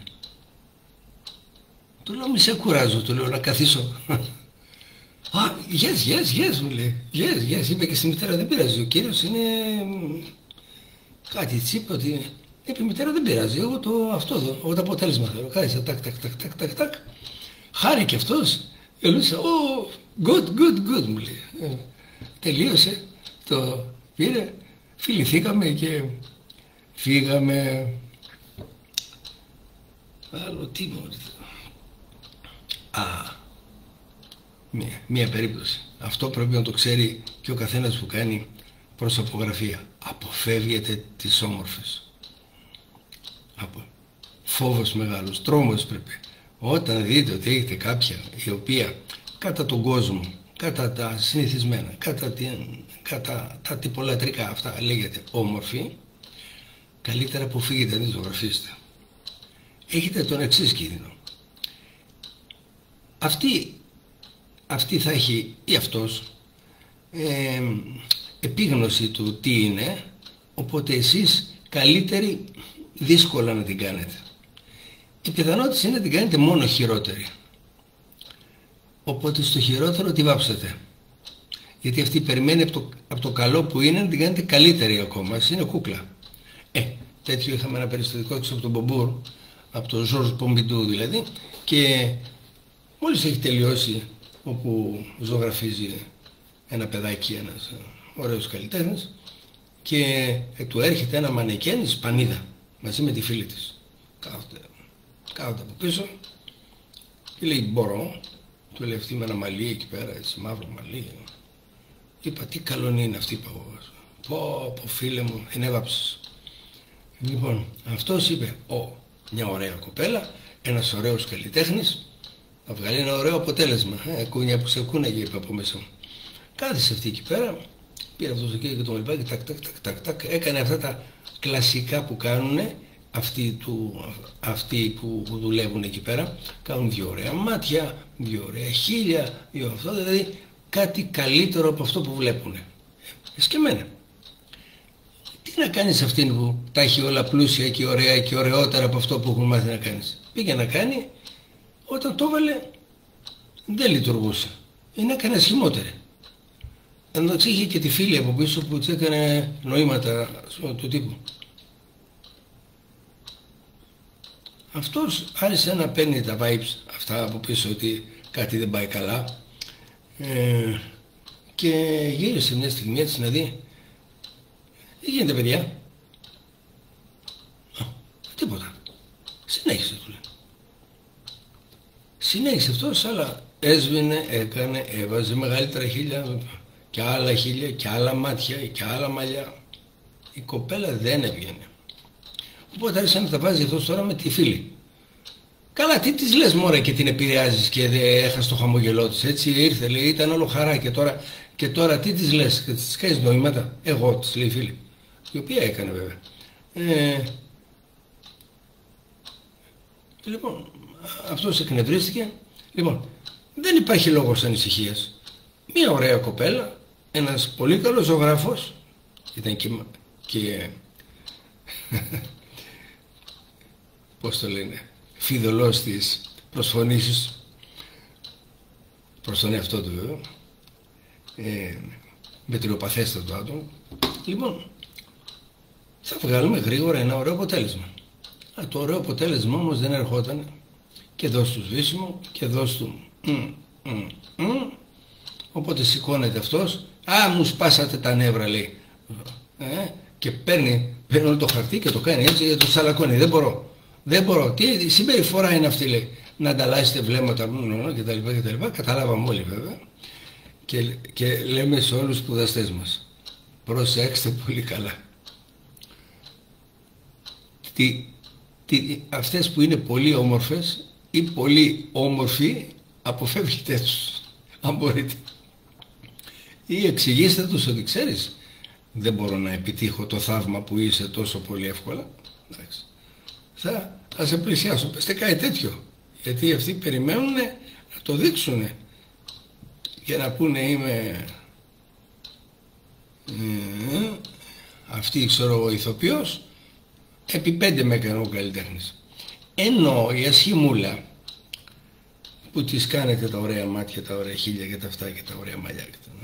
Του λέω, μη σε κουράζω, του λέω, να καθίσω. Yes, μου λέει. Yes, είπε και στη μητέρα, δεν πειράζει, ο κύριος είναι κάτι, της είπε ότι, είπε η μητέρα δεν πειράζει, εγώ το αποτέλεσμα θέλω. Κάθισα, τάκ, χάρηκε αυτός, ελούσα, good, μου λέει. Τελείωσε, το πήρε, φιληθήκαμε και φύγαμε. Άλλο τι μου μία περίπτωση. Αυτό πρέπει να το ξέρει και ο καθένας που κάνει προσωπογραφία. Αποφεύγετε τις όμορφες. Φόβος μεγάλος, τρόμος πρέπει. Όταν δείτε ότι έχετε κάποια η οποία κατά τον κόσμο, κατά τα συνηθισμένα, κατά τα τυπολατρικά αυτά λέγεται όμορφη, καλύτερα αποφύγετε να τη ζωγραφίσετε. Έχετε τον εξής κίνδυνο. Αυτή θα έχει ή αυτός επίγνωση του τι είναι, οπότε εσείς καλύτεροι δύσκολα να την κάνετε. Η πιθανότητα είναι να την κάνετε μόνο χειρότερη. Οπότε στο χειρότερο τη βάψετε. Γιατί αυτή περιμένει από το καλό που είναι να την κάνετε καλύτερη ακόμα. Εσύ είναι κούκλα. Τέτοιο είχαμε ένα περιστατικό έξω από τον Μπομπούρ, από τον Ζορζ Πομπιντού δηλαδή, και μόλις έχει τελειώσει, όπου ζωγραφίζει ένα παιδάκι, ένας ωραίος καλλιτέχνης, και του έρχεται ένα μανεκέν Ισπανίδα μαζί με τη φίλη της. Κάθονται από πίσω και λέει μπορώ, του λέει αυτή με ένα μαλλί εκεί πέρα, έτσι μαύρο μαλλί. Είπα τι καλονή είναι αυτή, είπα εγώ. Πω φίλε μου, την έβαψες. Λοιπόν, αυτός είπε μια ωραία κοπέλα, ένας ωραίος καλλιτέχνης, θα βγάλει ένα ωραίο αποτέλεσμα. Κούνια που σε κούναγε, είπα από μέσα μου. Κάθισε αυτή εκεί πέρα, πήρε αυτό το κύριο και το μελπάκι, τακ, έκανε αυτά τα κλασικά που κάνουν αυτοί που δουλεύουν εκεί πέρα. Κάνουν δύο ωραία μάτια, δύο ωραία χείλια, δύο αυτό, δηλαδή κάτι καλύτερο από αυτό που βλέπουν. Εσκεμμένα. Τι να κάνεις αυτήν που τα έχει όλα πλούσια και ωραία και ωραιότερα από αυτό που έχουν μάθει να κάνεις. Πήγε να κάνει, όταν το έβαλε δεν λειτουργούσε. Είναι έκανε σχημότερη. Εντάξει είχε και τη φίλη από πίσω που της έκανε νοήματα του τύπου. Αυτός άρχισε να παίρνει τα vibes αυτά από πίσω ότι κάτι δεν πάει καλά, και γύρισε μια στιγμή έτσι να δει. Τι γίνεται παιδιά? Τίποτα. Συνέχισε του λέει. Συνέχισε αυτός, αλλά έσβηνε, έκανε, έβαζε μεγαλύτερα χείλια και άλλα χείλια και άλλα μάτια και άλλα μαλλιά. Η κοπέλα δεν έβγαινε. Οπότε άρχισε να τα βάζει αυτός τώρα με τη φίλη. Καλά, τι της λες μωρέ και την επηρεάζεις και έχασε το χαμογελό της, έτσι ήρθε, λέει, ήταν όλο χαρά και τώρα τι της λες και της κάνεις νοήματα? Εγώ, της λέει η φίλη, η οποία έκανε βέβαια. Λοιπόν, αυτός εκνευρίστηκε. Λοιπόν, δεν υπάρχει λόγος ανησυχίας. Μια ωραία κοπέλα, ένας πολύ καλός ζωγράφος, ήταν και πώς το λένε, φιδωλός της προσφωνήσεως προς τον εαυτό του βέβαια, μετριοπαθέστατο άτομο. Λοιπόν, θα βγάλουμε γρήγορα ένα ωραίο αποτέλεσμα. Το ωραίο αποτέλεσμα όμως δεν ερχόταν και δώσ' του σβήσιμο και δώσ' του οπότε σηκώνεται αυτός, μου σπάσατε τα νεύρα, λέει, και παίρνει όλο το χαρτί και το κάνει έτσι και το σαλακώνει. Δεν μπορώ, τι συμπεριφορά είναι αυτή, λέει, να ανταλλάσσετε βλέμματα κτλ. Καταλάβαμε όλοι βέβαια και λέμε σε όλους τους σπουδαστές μας, προσέξτε πολύ καλά, αυτές που είναι πολύ όμορφες ή πολύ όμορφοι, αποφεύγετε τους αν μπορείτε, ή εξηγήστε τους ότι ξέρεις, δεν μπορώ να επιτύχω το θαύμα που είσαι τόσο πολύ εύκολα. Εντάξει. Θα σε πλησιάσω. Πεστε κάτι τέτοιο. Γιατί αυτοί περιμένουν να το δείξουν και να πούνε είμαι αυτή, ξέρω εγώ, ηθοποιός, επί 5 με έκανε ο καλλιτέχνης. Ενώ η ασχημούλα που της κάνετε τα ωραία μάτια, τα ωραία χείλια και τα αυτά και τα ωραία μαλλιά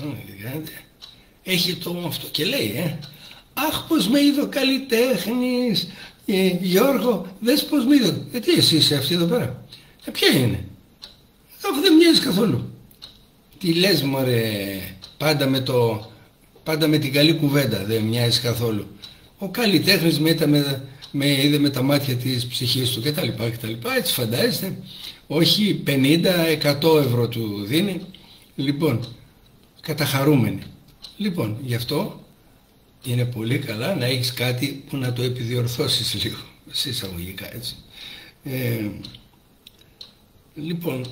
έχει το αυτό και λέει αχ πως με είδε ο καλλιτέχνης, Γιώργο, δες πως με είδε. Γιατί εσύ είσαι αυτή εδώ πέρα? Ποια είναι? Αφού δεν μοιάζεις καθόλου. Τι λες μωρέ, πάντα με την καλή κουβέντα, δεν μοιάζεις καθόλου. Ο καλλιτέχνης με είδε με τα μάτια της ψυχής του κτλ. Έτσι φαντάζεστε, όχι 50-100 ευρώ του δίνει. Λοιπόν, καταχαρούμενοι. Λοιπόν, γι' αυτό είναι πολύ καλά να έχεις κάτι που να το επιδιορθώσεις λίγο, σε εισαγωγικά έτσι. Λοιπόν,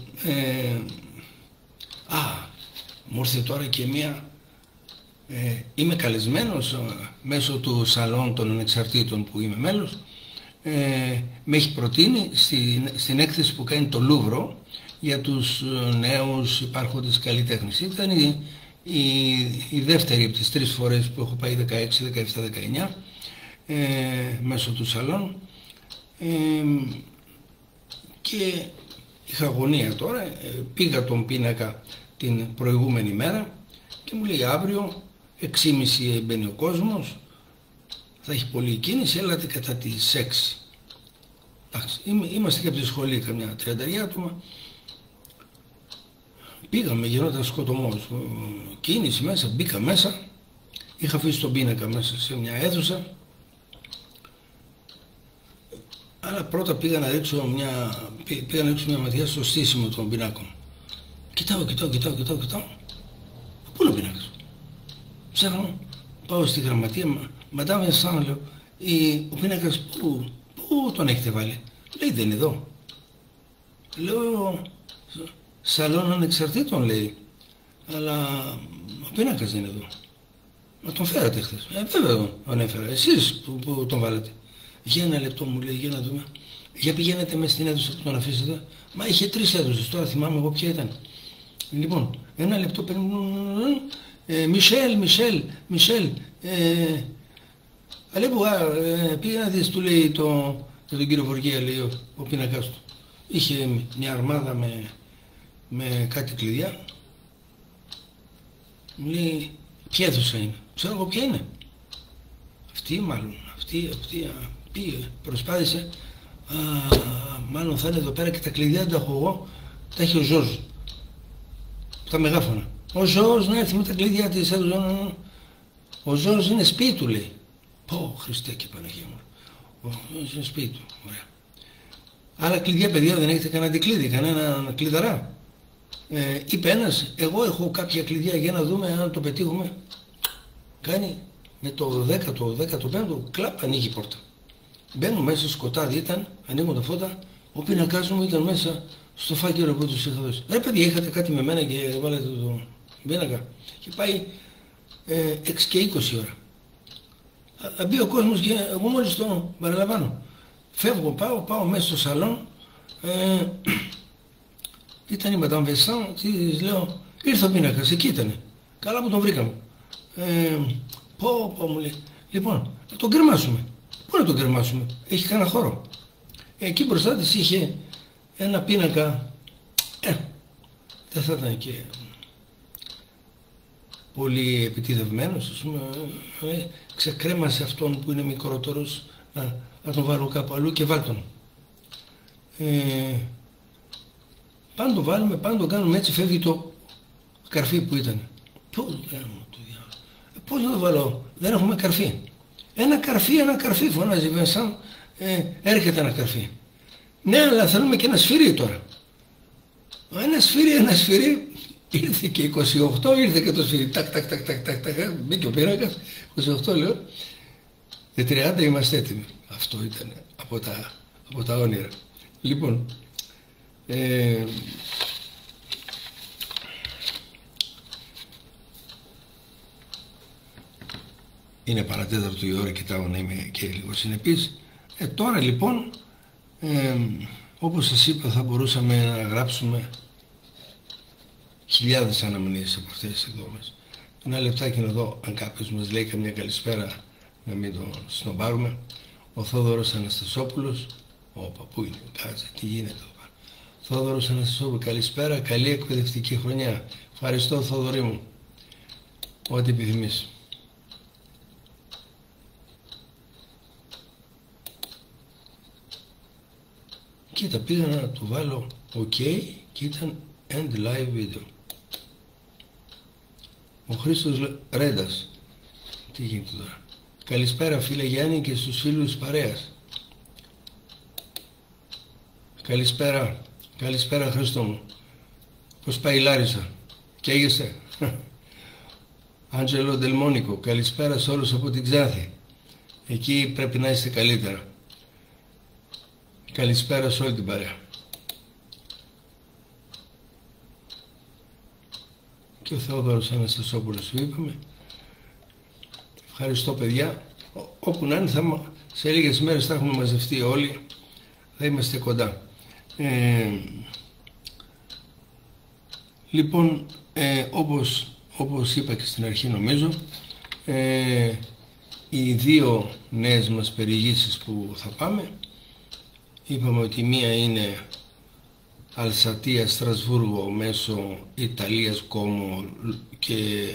μου ήρθε τώρα και μία, είμαι καλεσμένος μέσω του σαλόν των ανεξαρτήτων που είμαι μέλος, με έχει προτείνει στην έκθεση που κάνει το Λούβρο για τους νέους υπάρχοντες καλλιτέχνες. Ήταν η δεύτερη από τις 3 φορές που έχω πάει 16, 17, 19 μέσω του σαλόν, και είχα αγωνία τώρα. Πήγα τον πίνακα την προηγούμενη μέρα και μου λέει αύριο 6.30 μπαίνει ο κόσμος, θα έχει πολλή κίνηση, έλατε κατά τις 6. Είμαστε και από τη σχολή καμιά 30 άτομα. Πήγαμε, γινόταν σκοτωμός, κίνηση μέσα, μπήκα μέσα, είχα αφήσει τον πίνακα μέσα σε μια αίθουσα, αλλά πρώτα πήγα να ρίξω μια ματιά στο στήσιμο των πινάκων. Κοιτάω. Πού είναι ο πίνακας? Ψάχνω, πάω στη γραμματεία, μαντάμε σαν λέω, ο πίνακας πού τον έχετε βάλει? Λέει δεν είναι εδώ. Λέω σαλόν ανεξαρτήτων, λέει, αλλά ο πίνακας δεν είναι εδώ. Μα τον φέρατε χθες? Βέβαια τον έφερα. Εσείς που τον βάλατε? Για ένα λεπτό, μου λέει, για να δούμε. Για πηγαίνετε μες στην αίθουσα που τον αφήσετε. Μα είχε 3 αίθουσες, τώρα θυμάμαι εγώ ποια ήταν. Λοιπόν, ένα λεπτό παίρνουν, Μισελ, Αλέπου, πήγε να δεις, του λέει τον κύριο Βοργία, λέει ο πίνακας του. Είχε μια αρμάδα με κάτι κλειδιά. Μου λέει, ποια αίθουσα είναι? Ξέρω εγώ ποια είναι. Αυτή μάλλον, αυτή πήγε, προσπάθησε. Μάλλον θα είναι εδώ πέρα και τα κλειδιά δεν τα έχω εγώ, τα έχει ο Ζορζ. Τα μεγάφωνα. Ο Ζορζ να έρθει με τα κλειδιά της αίθουσας. Ο Ζορζ είναι σπίτι του, λέει. Πω, Χριστέ και Παναγία μου. Ο Ζορζ είναι σπίτι του, ωραία. Άλλα κλειδιά, παιδιά, δεν έχετε κανένα αντικλείδι, κανένα κλειδαρά? Είπε ένας, εγώ έχω κάποια κλειδιά, για να δούμε αν το πετύχουμε. Κάνει με το 15ο κλαπ, ανοίγει η πόρτα. Μπαίνω μέσα, σκοτάδι ήταν, ανοίγουν τα φώτα, ο πίνακάς μου ήταν μέσα στο φάκελο που τους είχα δώσει. Ρε παιδιά, είχατε κάτι με μένα και βάλετε το πίνακα? Και πάει 6 και 20 ώρα. Θα μπει ο κόσμος και εγώ μόλις το παραλαμβάνω. Φεύγω, πάω μέσα στο σαλόν, ήταν η Madame Vincent, της λέω, ήρθε ο πίνακας, εκεί ήτανε. Καλά που τον βρήκαμε. Πω, μου λέει, λοιπόν, να τον κρεμάσουμε. Πού να τον κρεμάσουμε? Έχει κανένα χώρο? Εκεί μπροστά της είχε ένα πίνακα, δεν θα ήταν και πολύ επιτιδευμένος, ας πούμε, ξεκρέμασε αυτόν που είναι μικρότερος, να τον βάλω κάπου αλλού και βάλ' τον. Πάνω το βάλουμε, πάνω το κάνουμε, έτσι φεύγει το καρφί που ήταν. Πώς το κάνουμε το διάλογο. Πώς να το βάλω, δεν έχουμε καρφί. Ένα καρφί φωνάζει Βενσάν, έρχεται ένα καρφί. Ναι, αλλά θέλουμε και ένα σφυρί τώρα. Ένα σφυρί, ήρθε και 28, ήρθε και το σφυρί. Τακ, μπήκε ο πίνακας, 28 λέω. 30 είμαστε έτοιμοι. Αυτό ήταν από τα όνειρα. Λοιπόν, είναι παρατέταρτο η ώρα, κοιτάω να είμαι και λίγο συνεπής. Τώρα λοιπόν, όπως σας είπα, θα μπορούσαμε να γράψουμε χιλιάδες αναμνήσεις από αυτές τις εκδόμες. Ένα λεπτάκι να δω αν κάποιος μας λέει καμιά καλησπέρα, να μην τον σνομπάρουμε. Ο Θόδωρος Αναστασόπουλος, πού είναι, κάτσε, τι γίνεται εδώ πέρα. Θόδωρος Αναστασόπουλος, καλησπέρα, καλή εκπαιδευτική χρονιά. Ευχαριστώ Θόδωρή μου, ό,τι επιθυμείς. Κοίτα, πήγα να του βάλω OK και ήταν End Live Video. Ο Χρήστος Ρέντας, τι γίνεται τώρα. Καλησπέρα φίλε Γιάννη και στους φίλους παρέας. Καλησπέρα Χρήστο μου. Πώς πάει η Λάρισα, καίγεσαι. Άντζελο Ντελμόνικο, καλησπέρα σε όλους από την Ξάνθη. Εκεί πρέπει να είστε καλύτερα. Καλησπέρα σε όλη την παρέα. Και ο Θεόδωρος Αναστασόπουλος σου είπαμε. Ευχαριστώ παιδιά. Όπου να είναι, σε λίγες μέρες θα έχουμε μαζευτεί όλοι. Θα είμαστε κοντά. Λοιπόν, όπως είπα και στην αρχή νομίζω, οι δύο νέες μας περιηγήσεις που θα πάμε, είπαμε ότι μία είναι Αλσατία, Στρασβούργο μέσω Ιταλίας, Κόμο και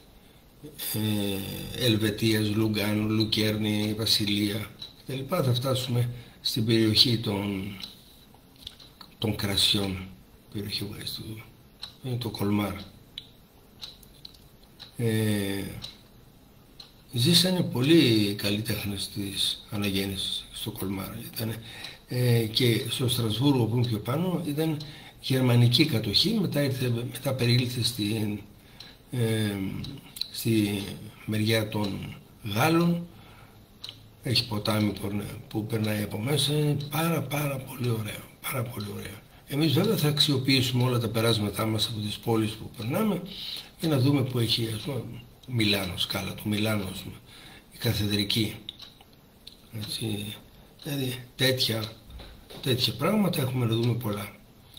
Ελβετίας, Λουγκάνου, Λουκέρνη, Βασιλεία κτλ. Θα φτάσουμε στην περιοχή των κρασιών, περιοχή είναι το Κολμάρ. Ζήσανε πολλοί καλλιτέχνες της αναγέννησης στο Κολμάρ. Και στο Στρασβούργο που είναι πιο πάνω ήταν γερμανική κατοχή, μετά περίληφθε στη μεριά των Γάλλων. Έχει ποτάμι που περνάει από μέσα, είναι πάρα πολύ ωραίο. Εμείς βέβαια θα αξιοποιήσουμε όλα τα περάσματά μας από τις πόλεις που περνάμε για να δούμε που έχει, ας πούμε, Μιλάνο, σκάλα του Μιλάνου, η καθεδρική. Έτσι, δηλαδή τέτοια πράγματα έχουμε να δούμε πολλά.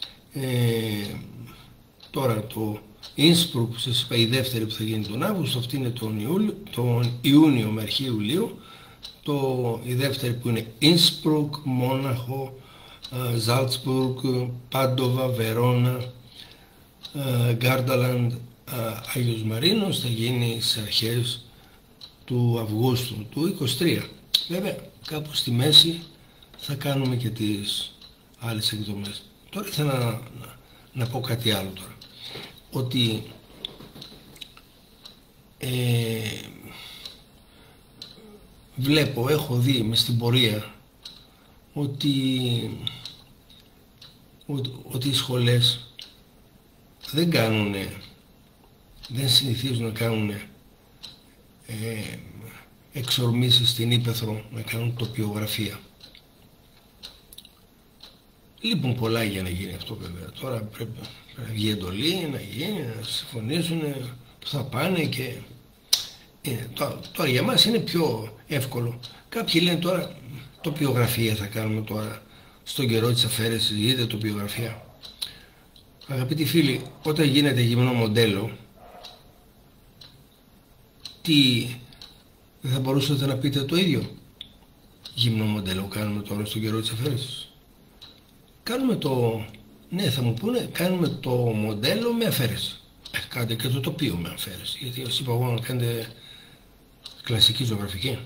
Τώρα το Ίνσπρουκ που σας είπα, η δεύτερη που θα γίνει τον Αύγουστο, αυτή είναι τον Ιούνιο με αρχή Ιουλίου. Η δεύτερη που είναι Ίνσπρουκ, Μόναχο, Ζάλτσμπουργκ, Πάντοβα, Βερόνα, Γκάρνταλαντ, Άγιος Μαρίνος, θα γίνει στις αρχές του Αυγούστου του 23. Βέβαια κάπου στη μέση θα κάνουμε και τις άλλες εκδομές. Τώρα ήθελα να πω κάτι άλλο τώρα. Ότι έχω δει μες στην πορεία ότι οι σχολές δεν συνηθίζουν να κάνουν εξορμήσεις στην ύπαιθρο, να κάνουν τοπιογραφία. Λείπουν πολλά για να γίνει αυτό βέβαια. Τώρα πρέπει να βγει εντολή, να γίνει, να συμφωνήσουν που θα πάνε και... Τώρα για μας είναι πιο εύκολο. Κάποιοι λένε τώρα τοπιογραφία θα κάνουμε τώρα στον καιρό της αφαίρεσης, γίνεται τοπιογραφία. Αγαπητοί φίλοι, όταν γίνεται γυμνό μοντέλο, δεν θα μπορούσατε να πείτε το ίδιο? Γυμνό μοντέλο κάνουμε τώρα στον καιρό της αφαίρεσης. Ναι, θα μου πούνε, κάνουμε το μοντέλο με αφαίρεση. Κάντε και το τοπίο με αφαίρεση. Γιατί ως είπα εγώ να κάνετε κλασική ζωγραφική.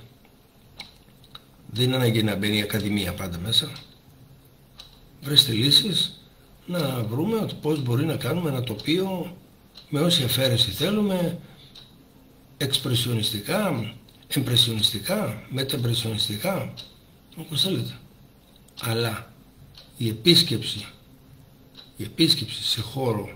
Δεν είναι ανάγκη να μπαίνει η ακαδημία πάντα μέσα. Βρέστε λύσεις να βρούμε πώς μπορεί να κάνουμε ένα τοπίο με όση αφαίρεση θέλουμε, εξπρεσιονιστικά, εμπρεσιονιστικά, μετεμπρεσιονιστικά, όπως θέλετε. Αλλά η επίσκεψη σε χώρο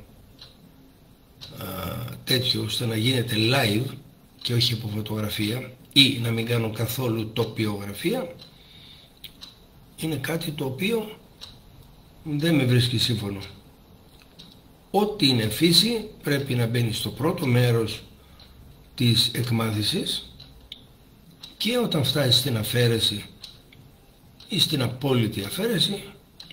τέτοιο ώστε να γίνεται live και όχι από φωτογραφία ή να μην κάνω καθόλου τοπιογραφία είναι κάτι το οποίο δεν με βρίσκει σύμφωνο. Ό,τι είναι φύση πρέπει να μπαίνει στο πρώτο μέρος της εκμάθησης και όταν φτάσει στην αφαίρεση ή στην απόλυτη αφαίρεση,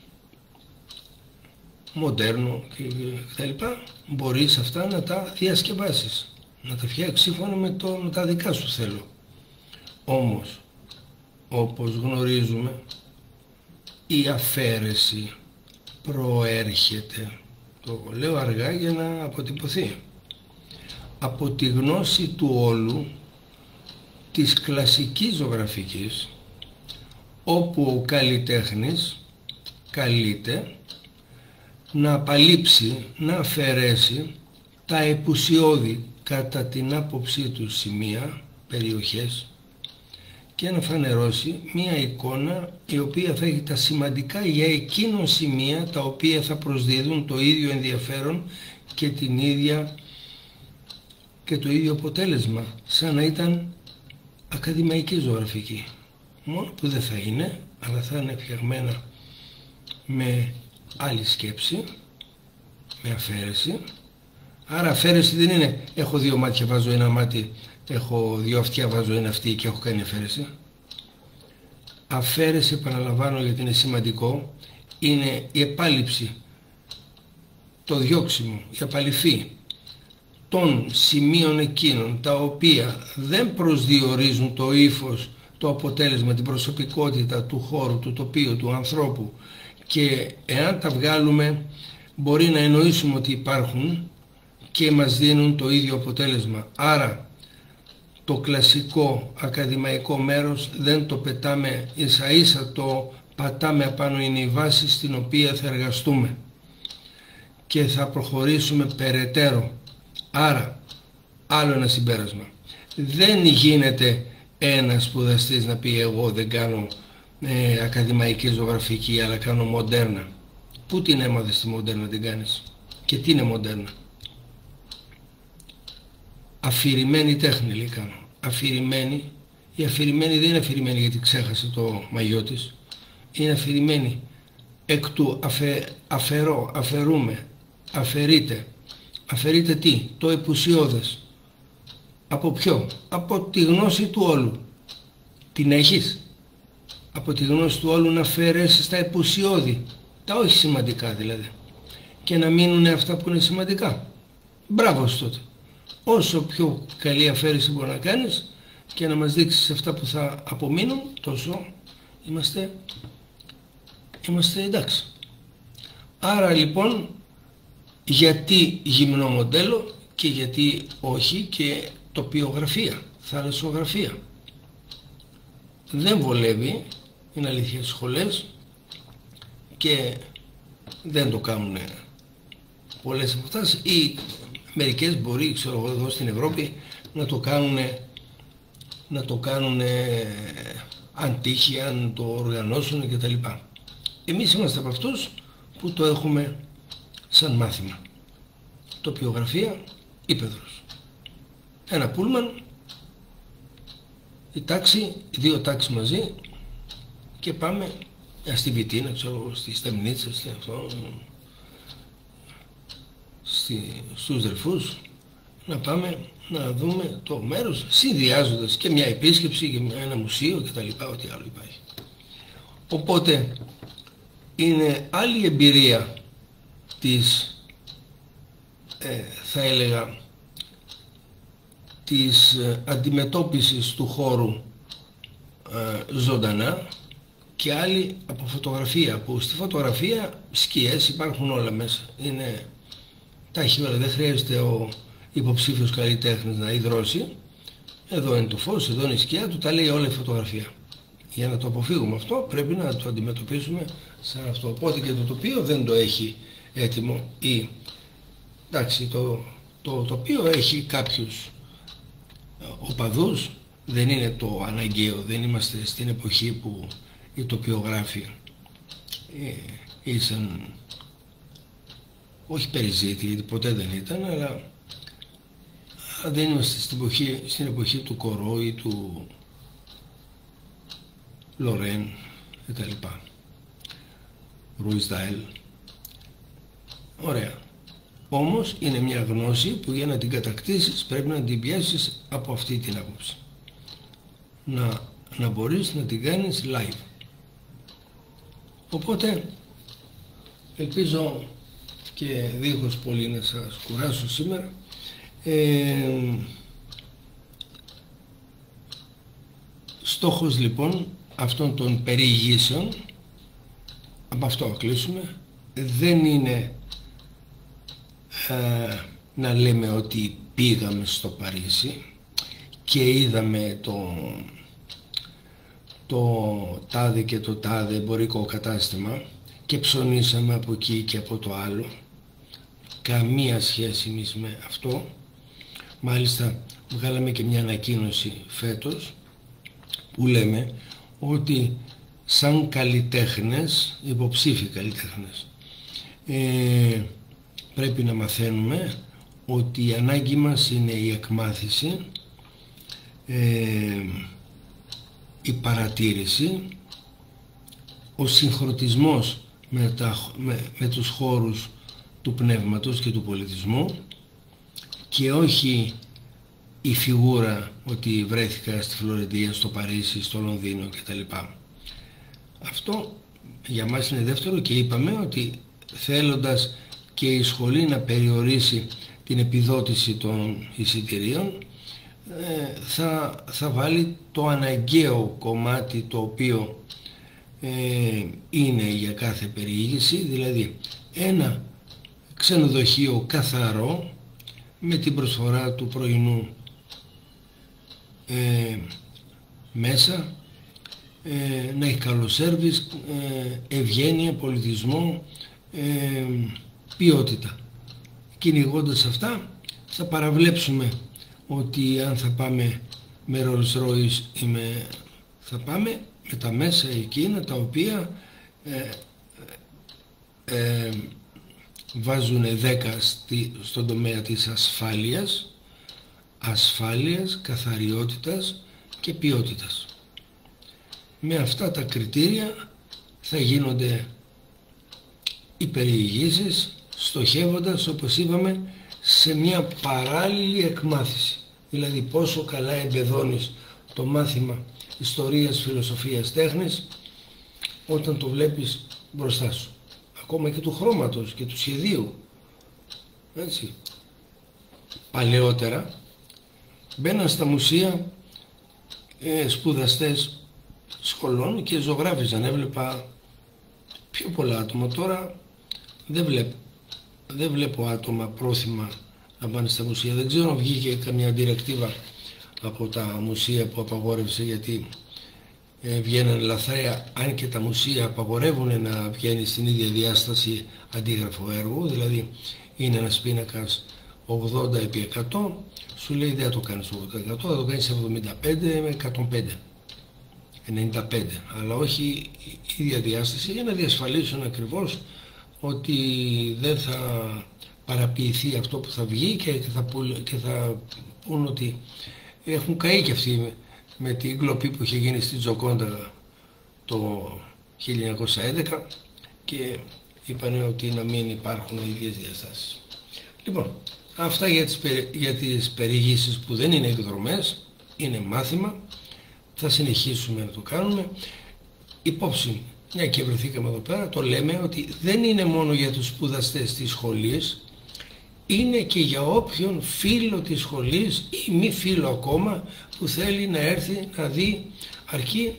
μοντέρνο κτλ. Μπορείς αυτά να τα διασκευάσεις, να τα φτιάξεις σύμφωνα με τα δικά σου θέλω. Όμως, όπως γνωρίζουμε, η αφαίρεση προέρχεται, το λέω αργά για να αποτυπωθεί, από τη γνώση του όλου της κλασικής ζωγραφικής, όπου ο καλλιτέχνης καλείται να απαλείψει, να αφαιρέσει τα επουσιώδη κατά την άποψή του σημεία, περιοχές και να φανερώσει μία εικόνα η οποία θα έχει τα σημαντικά για εκείνο σημεία τα οποία θα προσδίδουν το ίδιο ενδιαφέρον και το ίδιο αποτέλεσμα σαν να ήταν ακαδημαϊκή ζωγραφική. Μόνο που δεν θα είναι, αλλά θα είναι φτιαγμένα με άλλη σκέψη, με αφαίρεση. Άρα αφαίρεση δεν είναι έχω δύο μάτια βάζω ένα μάτι, έχω δύο αυτιά βάζω ένα αυτί και έχω κάνει αφαίρεση. Αφαίρεση, επαναλαμβάνω γιατί είναι σημαντικό, είναι η επάλυψη, το διώξιμο, η απαλυφή των σημείων εκείνων τα οποία δεν προσδιορίζουν το ύφος, το αποτέλεσμα, την προσωπικότητα του χώρου, του τοπίου, του ανθρώπου και εάν τα βγάλουμε μπορεί να εννοήσουμε ότι υπάρχουν και μας δίνουν το ίδιο αποτέλεσμα. Άρα το κλασικό ακαδημαϊκό μέρος δεν το πετάμε ίσα ίσα, το πατάμε απάνω, είναι η βάση στην οποία θα εργαστούμε και θα προχωρήσουμε περαιτέρω. Άρα άλλο ένα συμπέρασμα, δεν γίνεται ένας σπουδαστής να πει εγώ δεν κάνω ακαδημαϊκή ζωγραφική αλλά κάνω μοντέρνα. Πού την έμαθες τη μοντέρνα την κάνεις και τι είναι μοντέρνα? Αφηρημένη τέχνη λέει κάνω. Αφηρημένη, η αφηρημένη δεν είναι αφηρημένη γιατί ξέχασε το μαγιό της, είναι αφηρημένη εκ του αφαιρούμε, αφαιρείται. Αφαιρείται τι? Το επουσιώδες. Από ποιο? Από τη γνώση του όλου. Την έχεις? Από τη γνώση του όλου να αφαιρέσεις τα επουσιώδη, τα όχι σημαντικά δηλαδή, και να μείνουν αυτά που είναι σημαντικά. Μπράβο σου τότε. Όσο πιο καλή αφαίρεση μπορεί να κάνεις και να μας δείξεις αυτά που θα απομείνουν, τόσο είμαστε εντάξει. Άρα λοιπόν, γιατί γυμνό μοντέλο και γιατί όχι και τοπιογραφία, θαλασσογραφία? Δεν βολεύει, είναι αλήθεια, σχολές και δεν το κάνουν πολλές από αυτές ή μερικές μπορεί, ξέρω εγώ, εδώ στην Ευρώπη να το κάνουν αν τύχει, αν το οργανώσουν κτλ. Εμείς είμαστε από αυτούς που το έχουμε σαν μάθημα. Τοπιογραφία, ύπεδρος. Ένα πούλμαν, η τάξη, οι δύο τάξεις μαζί και πάμε στη Βιτίνα, ξέρω, στη Στεμνίτσα, στους Δελφούς, να πάμε να δούμε το μέρος, συνδυάζοντας και μια επίσκεψη και ένα μουσείο και τα λοιπά, ό,τι άλλο υπάρχει. Οπότε είναι άλλη εμπειρία της, θα έλεγα, της αντιμετώπισης του χώρου ζωντανά και άλλη από φωτογραφία, που στη φωτογραφία σκιές υπάρχουν όλα μέσα, είναι τα έχει όλα, δεν χρειάζεται ο υποψήφιος καλλιτέχνης να ιδρώσει, εδώ είναι το φως, εδώ είναι η σκιά του, τα λέει όλα η φωτογραφία. Για να το αποφύγουμε αυτό πρέπει να το αντιμετωπίσουμε σαν αυτό. Οπότε και το τοπίο δεν το έχει έτοιμο ή εντάξει, το τοπίο έχει κάποιους οπαδούς, δεν είναι το αναγκαίο, δεν είμαστε στην εποχή που οι τοπιογράφοι ήσαν, όχι περιζήτητοι, γιατί ποτέ δεν ήταν, αλλά δεν είμαστε στην εποχή του Κορώ ή του Λορέν κτλ. Ρουισδάελ. Ωραία. Όμως είναι μια γνώση που για να την κατακτήσεις πρέπει να την πιάσεις από αυτή την άποψη. Να μπορείς να την κάνεις live. Οπότε ελπίζω και δίχως πολύ να σας κουράσω σήμερα, στόχος λοιπόν αυτών των περιηγήσεων, από αυτό κλείσουμε, δεν είναι να λέμε ότι πήγαμε στο Παρίσι και είδαμε το τάδε και το τάδε εμπορικό κατάστημα και ψωνίσαμε από εκεί και από το άλλο. Καμία σχέση εμείς με αυτό. Μάλιστα βγάλαμε και μια ανακοίνωση φέτος που λέμε ότι σαν καλλιτέχνες, υποψήφιοι καλλιτέχνες, πρέπει να μαθαίνουμε ότι η ανάγκη μας είναι η εκμάθηση, η παρατήρηση, ο συγχρονισμός με τους χώρους του πνεύματος και του πολιτισμού και όχι η φιγούρα ότι βρέθηκα στη Φλωρεντία, στο Παρίσι, στο Λονδίνο κτλ. Αυτό για μας είναι δεύτερο και είπαμε ότι θέλοντας και η σχολή να περιορίσει την επιδότηση των εισιτηρίων θα βάλει το αναγκαίο κομμάτι το οποίο είναι για κάθε περιήγηση, δηλαδή ένα ξενοδοχείο καθαρό με την προσφορά του πρωινού μέσα, να έχει καλό σέρβις, ευγένεια, πολιτισμό, ποιότητα. Κυνηγώντας αυτά θα παραβλέψουμε ότι αν θα πάμε με Rolls Royce ή θα πάμε με τα μέσα εκείνα τα οποία βάζουν 10 στον τομέα της ασφάλειας, καθαριότητας και ποιότητας. Με αυτά τα κριτήρια θα γίνονται οι περιηγήσεις, στοχεύοντας, όπως είπαμε, σε μια παράλληλη εκμάθηση. Δηλαδή πόσο καλά εμπεδώνεις το μάθημα ιστορίας, φιλοσοφίας, τέχνης όταν το βλέπεις μπροστά σου. Ακόμα και του χρώματος και του σχεδίου. Έτσι. Παλαιότερα μπαίναν στα μουσεία σπουδαστές σχολών και ζωγράφιζαν. Έβλεπα πιο πολλά άτομα. Τώρα δεν βλέπω άτομα πρόθυμα να πάνε στα μουσεία. Δεν ξέρω αν βγήκε καμιά διρεκτίβα από τα μουσεία που απαγόρευσε, γιατί βγαίνουν λαθρέα, αν και τα μουσεία απαγορεύουν να βγαίνει στην ίδια διάσταση αντίγραφο έργου, δηλαδή είναι ένας πίνακας 80x100, σου λέει δεν θα το κάνεις 80%, θα το κάνεις 75 με 105, 95, αλλά όχι η ίδια διάσταση, για να διασφαλίσουν ακριβώς ότι δεν θα παραποιηθεί αυτό που θα βγει και θα πούν ότι έχουν καεί και αυτοί με την κλοπή που είχε γίνει στη Τζοκόντα το 1911 και είπαν ότι να μην υπάρχουν οι ίδιες διαστάσεις. Λοιπόν, αυτά για τις περιηγήσεις που δεν είναι εκδρομές, είναι μάθημα, θα συνεχίσουμε να το κάνουμε. Υπόψη, μια και βρεθήκαμε εδώ πέρα, το λέμε ότι δεν είναι μόνο για τους σπουδαστές της σχολής, είναι και για όποιον φίλο της σχολής ή μη φίλο ακόμα που θέλει να έρθει να δει, αρκεί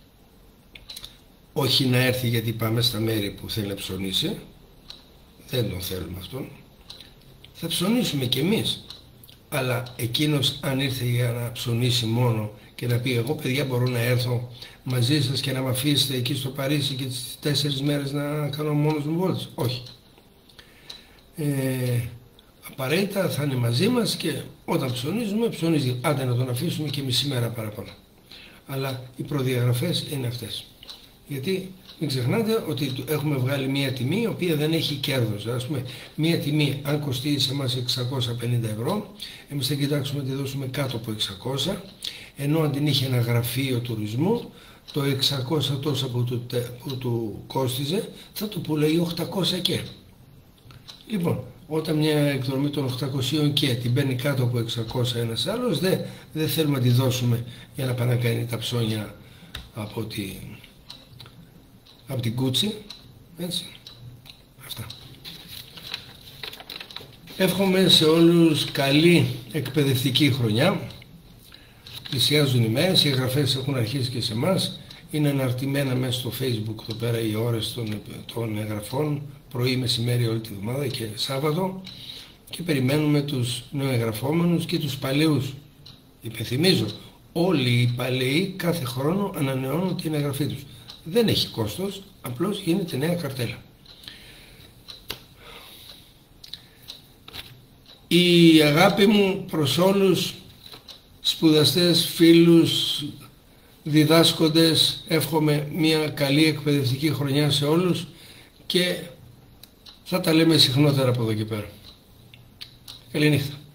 όχι να έρθει γιατί πάμε στα μέρη που θέλει να ψωνίσει, δεν τον θέλουμε αυτόν, θα ψωνίσουμε κι εμείς, αλλά εκείνος αν ήρθε για να ψωνίσει μόνο και να πει εγώ παιδιά μπορώ να έρθω μαζί σας και να με αφήσετε εκεί στο Παρίσι και τις 4 μέρες να κάνω μόνος μου βόλτες, όχι. απαραίτητα θα είναι μαζί μας και όταν ψωνίζει. Άντε να τον αφήσουμε και μισή μέρα παραπάνω. Αλλά οι προδιαγραφές είναι αυτές. Γιατί μην ξεχνάτε ότι έχουμε βγάλει μία τιμή η οποία δεν έχει κέρδος. Ας πούμε, μία τιμή αν κοστίζει σε εμάς 650 ευρώ, εμείς θα κοιτάξουμε να τη δώσουμε κάτω από 600, ενώ αν την είχε ένα γραφείο τουρισμού, το 600 τόσο που του κόστιζε θα του πουλάει 800 και. Λοιπόν, όταν μια εκδρομή των 800 και την παίρνει κάτω από 600 ένας άλλος, δεν θέλουμε να τη δώσουμε για να πάει να κάνει τα ψώνια από την Κούτσι. Έτσι. Αυτά. Εύχομαι σε όλους καλή εκπαιδευτική χρονιά. Πλησιάζουν οι μέρες, οι εγγραφές έχουν αρχίσει και σε εμάς. Είναι αναρτημένα μέσα στο Facebook εδώ πέρα οι ώρες των εγγραφών, πρωί, μεσημέρι, όλη τη εβδομάδα και Σάββατο, και περιμένουμε τους νεοεγγραφόμενους και τους παλαιούς. Υπενθυμίζω, όλοι οι παλαιοί κάθε χρόνο ανανεώνουν την εγγραφή τους. Δεν έχει κόστος, απλώς γίνεται νέα καρτέλα. Η αγάπη μου προς όλους σπουδαστές, φίλους, διδάσκοντες, εύχομαι μια καλή εκπαιδευτική χρονιά σε όλους και θα τα λέμε συχνότερα από εδώ και πέρα. Καλή νύχτα.